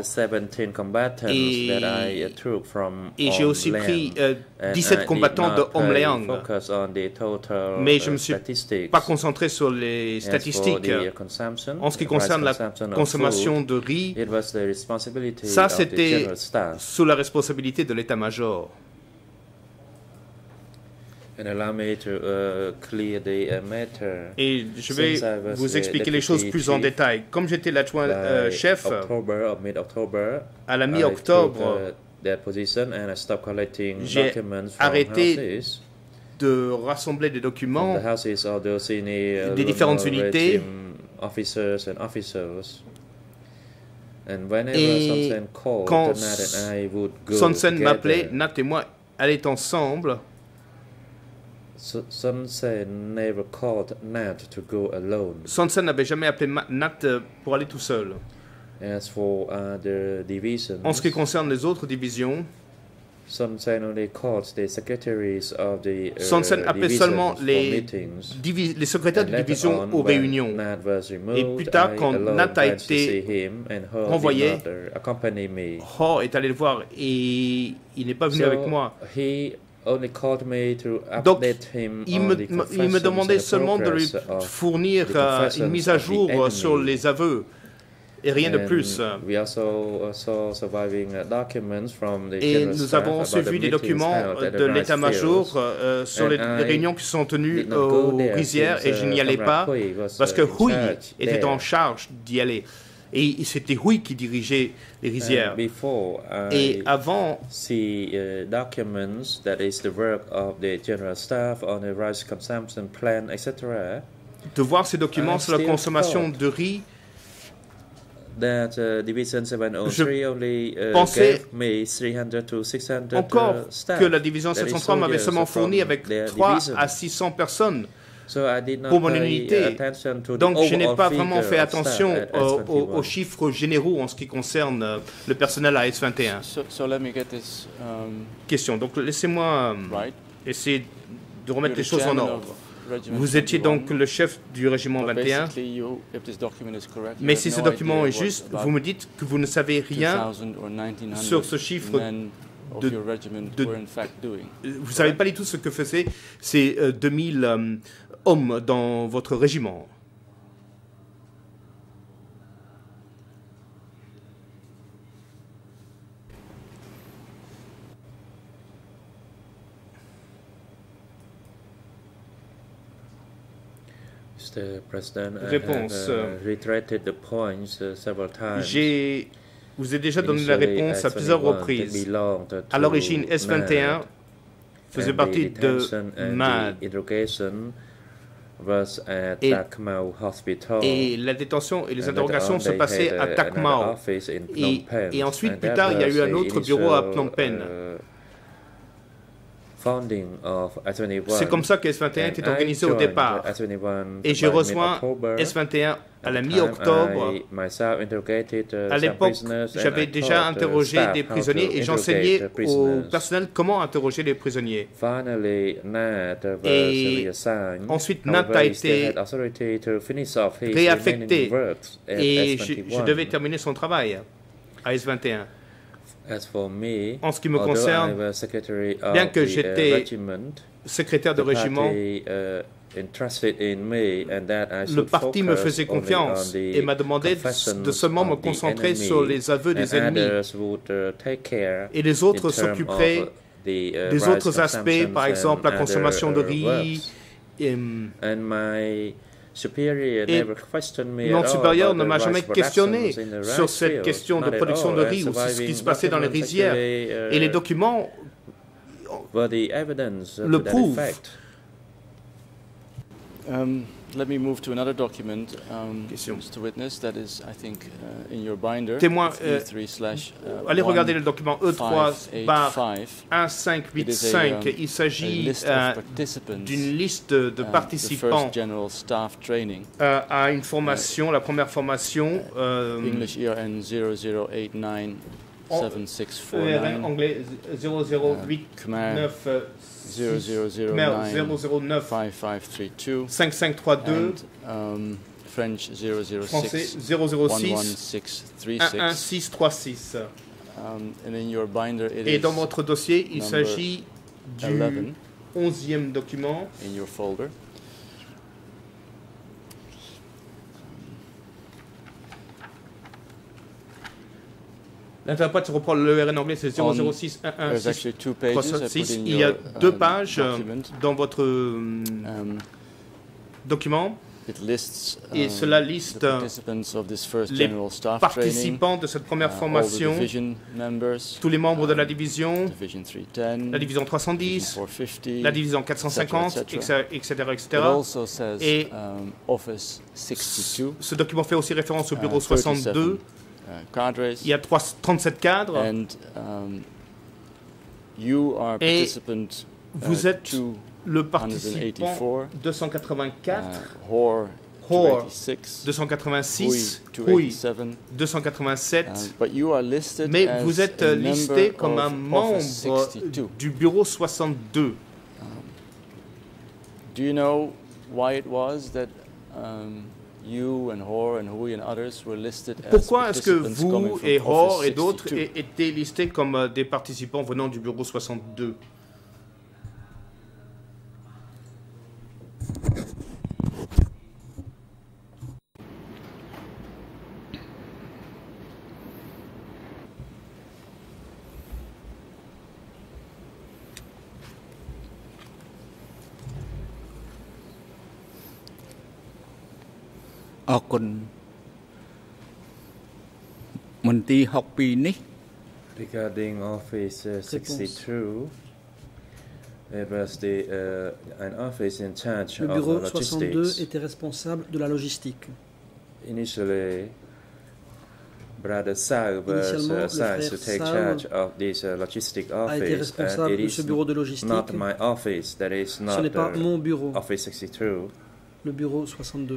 Et j'ai aussi pris 17 combattants de Homleang. Mais je ne me suis pas concentré sur les statistiques. En ce qui concerne la consommation de riz, ça c'était sous la responsabilité de l'état-major. Et je vais vous expliquer les choses plus en détail. Comme j'étais l'adjoint chef, à la mi-octobre, j'ai arrêté de rassembler des documents des différentes unités officers and officers. And whenever Son Sen called Nat and I would go Son Sen m'appelait, together, Nat et moi allaient ensemble. Son Sen never called Nat to go alone. Son Sen n'avait jamais appelé Nat pour aller tout seul. As for the divisions, en ce qui concerne les autres divisions, Son Sen only called the secretaries of the Son Sen appelait seulement les secrétaires de division aux réunions. Et plus tard, quand Nat a été renvoyé, Ho est allé le voir et il n'est pas venu avec moi. Donc, il me demandait seulement de lui fournir une mise à jour sur les aveux. Et rien de plus. Et nous avons aussi vu des documents de l'état-major sur les réunions qui sont tenues aux rizières et je n'y allais pas parce que Hui était en charge d'y aller. Et c'était Hui qui dirigeait les rizières. Et avant, de voir ces documents sur la consommation de riz, je pensais encore que la division 703 m'avait seulement fourni avec 3 à 600 personnes pour mon unité. Donc je n'ai pas vraiment fait attention aux chiffres généraux en ce qui concerne le personnel à S21. Question. Donc laissez-moi essayer de remettre les choses en ordre. Vous étiez donc le chef du régiment 21, mais si ce document est juste, vous me dites que vous ne savez rien sur ce chiffre vous ne savez pas du tout ce que faisaient ces 2000 hommes dans votre régiment. Réponse. Vous ai déjà donné la réponse à plusieurs reprises. À l'origine, S21 faisait partie de MAD. Et la détention et les interrogations se passaient à Tak Mao. Et ensuite, plus tard, il y a eu un autre bureau à Phnom Penh. C'est comme ça que S21 était organisé au départ. Et j'ai rejoint S21 à la mi-octobre. À l'époque, j'avais déjà interrogé des prisonniers et j'enseignais au personnel comment interroger les prisonniers. Et ensuite, Nat a été réaffecté et je devais terminer son travail à S21. En ce qui me concerne, bien que j'étais secrétaire de régiment, le parti me faisait confiance et m'a demandé de seulement me concentrer sur les aveux des ennemis. Et les autres s'occuperaient des autres aspects, par exemple la consommation de riz. Et mon supérieur ne m'a jamais questionné sur cette question de production de riz ou sur ce qui se passait dans les rizières. Et les documents le prouvent. Let me move to another document, Mr. Witness, that is, I think, in your binder. Témoin, allez regarder le document E3/1585. Il s'agit d'une liste de participants à une formation, la première formation. English ERN 00897649. ERN anglais 0089. 009 5532 French 006 français 006 11636. Et dans votre dossier, il s'agit du 11e document. In your folder. L'interprète reprend le RN anglais, c'est 006 11636. Il y a 2 pages dans votre document. Et cela liste les participants de cette première formation, tous les membres de la division 310, la division 450, etc. Et ce document fait aussi référence au bureau 62. Il y a 37 cadres. Et vous êtes le participant 284, Hoare 286, Hui 287, mais vous êtes listé comme un membre du bureau 62. Do you know why it was that you and Hoare and Hui and others were listed as Pourquoi est-ce que vous et Hoare et d'autres étaient listés comme des participants venant du bureau 62? Regarding Office 62, it was an office in charge Le bureau of 62 logistics. était responsable de la logistique. Initially, Brother Sao was assigned to take charge of this logistic a été office, and responsable it de ce is bureau de logistique. not my office, that is Ce not n'est pas mon bureau, Office 62. le bureau 62.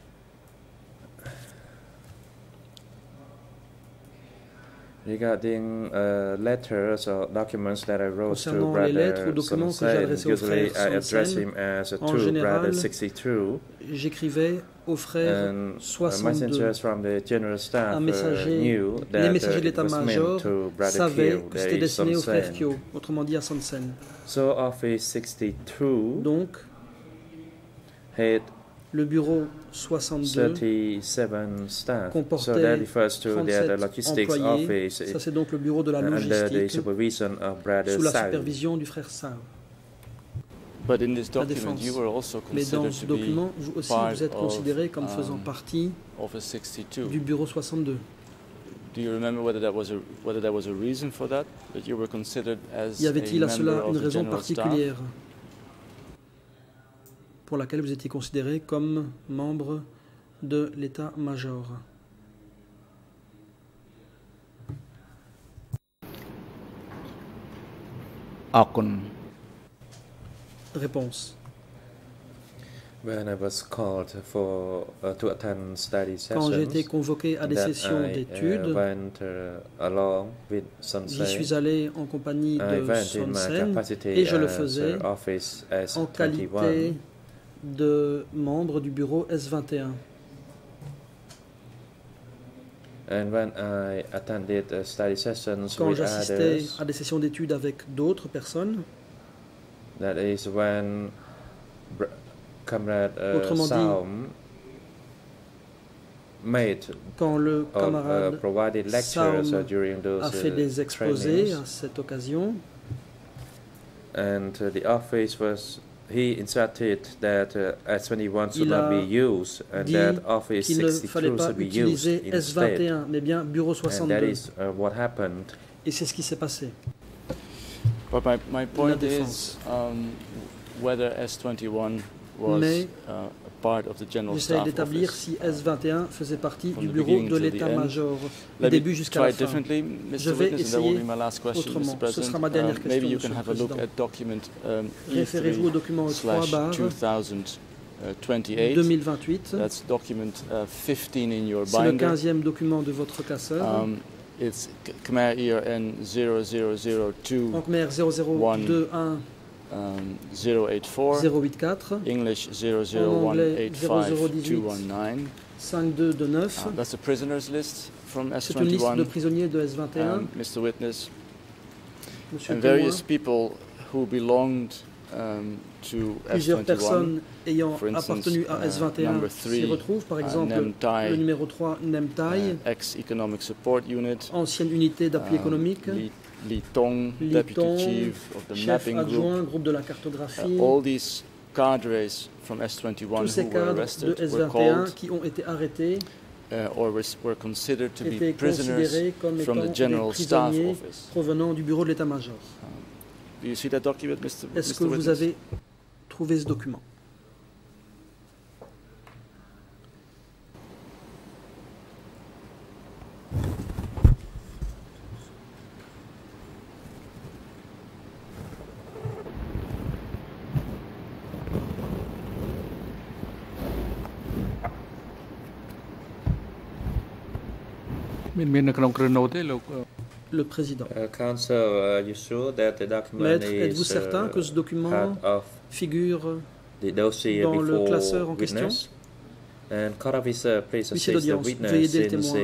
Regarding letters or documents that I wrote to Concernant les lettres ou Brother documents que j'ai Sonsen, adressés au usually frère I address Sonsen, him as en to général, Brother 62. J'écrivais au frère And 62. messengers from the general staff Un messager, knew les that messagers de it was meant l'état-major to Brother savaient Kyo, que that c'était is destiné au frère Sonsen. Kyo, autrement dit à Sonsen. So Office 62 Donc, had le bureau 62 37 staff. comportait So that refers to the 37 logistics employés. office Ça, c'est donc le bureau de la under the logistique supervision of Brother sous la Sao. supervision du frère Sao. But in this La document, défense. you were also Mais dans considered ce to be document, vous aussi, part vous êtes considéré comme faisant partie Office 62. du bureau 62. Do you remember whether that was a reason for that you were considered as Y avait-il à a cela member une of the raison general staff? particulière pour laquelle vous étiez considéré comme membre de l'état-major? Réponse. When I was called for to attend study Quand j'ai sessions, été convoqué à des sessions d'études, went along with j'y suis Sonsen. allé en compagnie I de went in my Sonsen capacity et je le as faisais Office en qualité S21. de membre du bureau S21. And when I attended study sessions Quand with j'assistais others, à des sessions d'études avec d'autres personnes, that is when Comrade Autrement dit, Saum made quand le camarade provided lectures Saum during those a fait des exposés trainings, à cette occasion, and the office was he instructed that S21 should il not a be used, and dit that Office qu'il ne 62 fallait pas should be used utiliser instead. S21, mais bien bureau And that 62. is what happened. Et c'est ce qui s'est passé. But my point défense. is whether S21 was Mais a part of the general j'essaie staff d'établir office. si S21 faisait partie From du the bureau beginning de to the l'état-major, du Let me début jusqu'à try la it fin. differently, Mr. Je vais Witness, and that will essayer be my last question, autrement. Mr. Ce sera President. ma dernière Maybe question, you Monsieur can le have a look Président. at document Référez-vous au document E3/2028. 2028. That's document 15 in your C'est le binder. 15e document de votre classeur. It's Khmer ERN 0002 En Khmer 0021 084, 084, English en anglais 001852119. 5229. That's the prisoners list from C'est une liste de S21. prisonniers de S21. Mr. Witness, Monsieur and le témoin, various people who belonged to plusieurs S21. personnes ayant For instance, appartenu à S21 number s'y 3, retrouvent. Par exemple, Nem Thai, le numéro 3, Nem Thai, ex-economic support unit, ancienne unité d'appui économique, Li Tong, Li deputy Tong, chief of the chef mapping group. adjoint, groupe de la cartographie. All these cadres from S21 tous ces who were cadres de arrested were S21 called qui ont été arrêtés or were considered to be étaient prisoners considérés comme étant from the des General Staff prisonniers Office. provenant du bureau de l'état-major. Do you see that document, Mr. Est-ce Mr. que vous Witness? avez trouvé ce document? Le président. Maître, êtes-vous certain que ce document figure dans le classeur en question? Huissier d'audience, veuillez aider le témoin.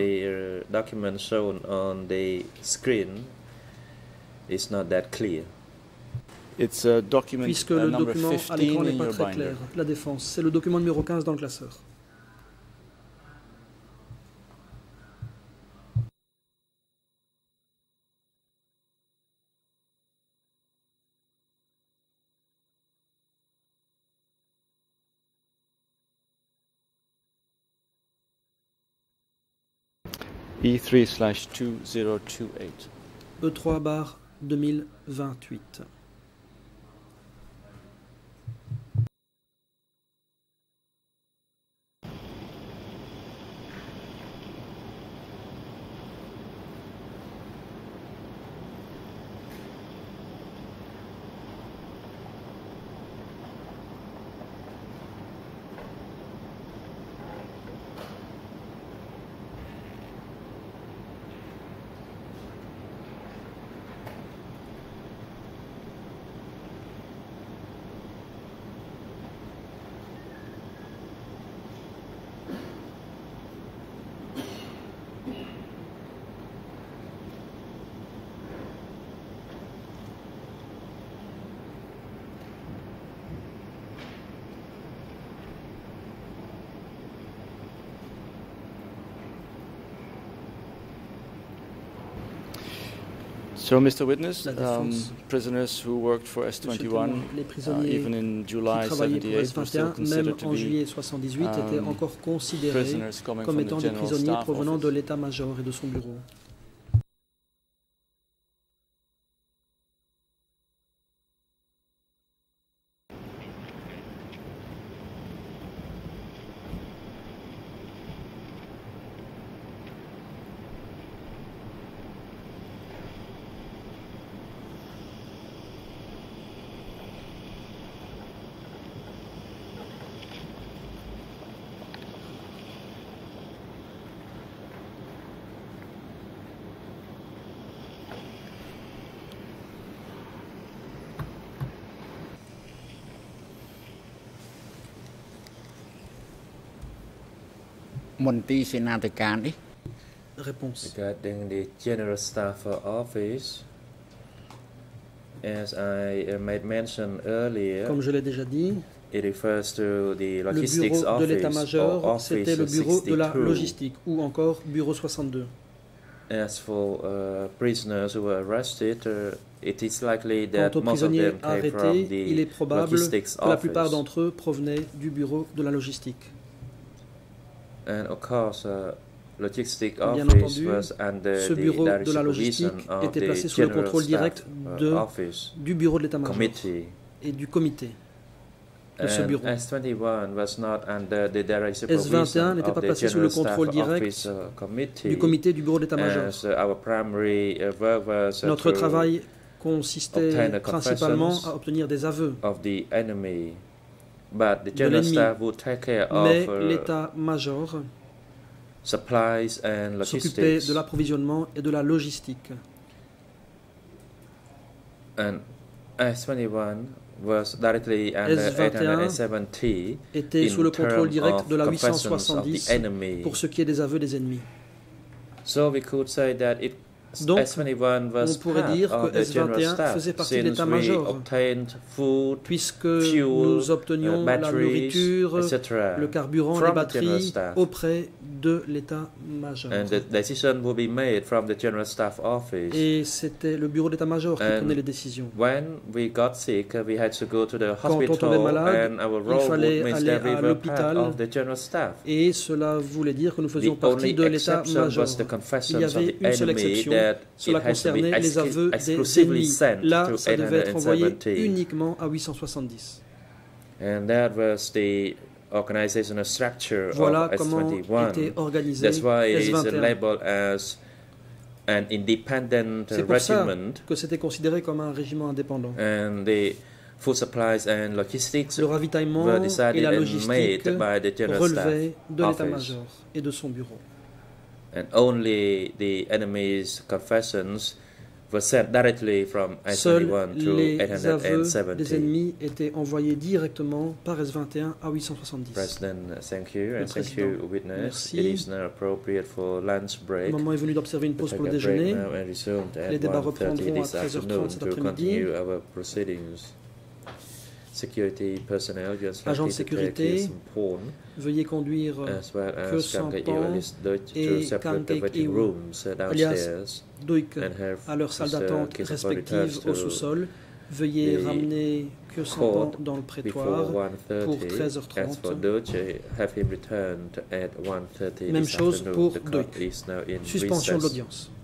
Puisque le document à l'écran n'est pas très clair. La défense, c'est le document numéro 15 dans le classeur. E3/2028. E3/2028. So, Mr. Witness, prisoners who worked for S21, even in July 78, were still considered to be prisoners coming from the General Staff provenant de Office. l'état-major et de son bureau. Réponse. Regarding the General Staff Office, as I made mention earlier, comme je l'ai déjà dit, it refers to the le logistics bureau de office, l'état-major, c'était le bureau de la logistique, ou encore bureau 62. As for prisoners who were arrested, it is likely that Quant aux most of prisonniers them came arrêtés, from il est the probable logistics que la plupart office. d'entre eux provenaient du bureau de la logistique. And of course, logistic Bien office entendu, was under ce the bureau direct de la supervision logistique of était the placé sous le General contrôle direct Office du bureau de l'état-major Committee. et du comité de ce And bureau. S21 was not under the direct supervision S21 n'était of pas the placé sous le General contrôle Staff direct Office Committee, du comité du bureau de l'état-major. as our primary work was Notre to travail consistait obtain the principalement confessions à obtenir des aveux of the enemy, but the de General l'ennemi. Staff would take care Mais of l'état-major supplies and s'occupait logistics. de l'approvisionnement et de la logistique. And S21 was directly under S21 870 était sous le contrôle direct de la confessions of the 870 enemy. pour ce qui est des aveux des ennemis. So we could say that it Donc, on pourrait dire que S21 faisait partie de l'état-major, puisque nous obtenions la nourriture, le carburant, les batteries auprès de l'état-major. Et c'était le bureau d'état-major qui prenait les décisions. Quand on tombait malade, il fallait aller à l'hôpital, et cela voulait dire que nous faisions partie de l'état-major. Il y avait une seule exception, cela concernait les aveux des ennemis. Là, ça devait être envoyé uniquement à 870. Voilà comment était organisé S21. C'est pour ça que c'était considéré comme un régiment indépendant. Le ravitaillement et la logistique relevaient de l'état-major et de son bureau. And only the enemy's confessions were sent directly from S21 to les aveux 870. des ennemis étaient envoyés directement par S21 à 870. President, thank you, and thank you, witness. Merci. It is now appropriate for lunch break. Le moment est venu d'observer une pause pour le déjeuner. Les débats reprendront à 13h30 cet après-midi. Agents de sécurité, veuillez conduire Kyosan Pon et Kantek Ewu, alias Duik, à leur salle d'attente respective au sous-sol. Veuillez ramener Kyosan Pon dans le prétoire pour 13h30. Même chose pour Duik. Suspension de l'audience.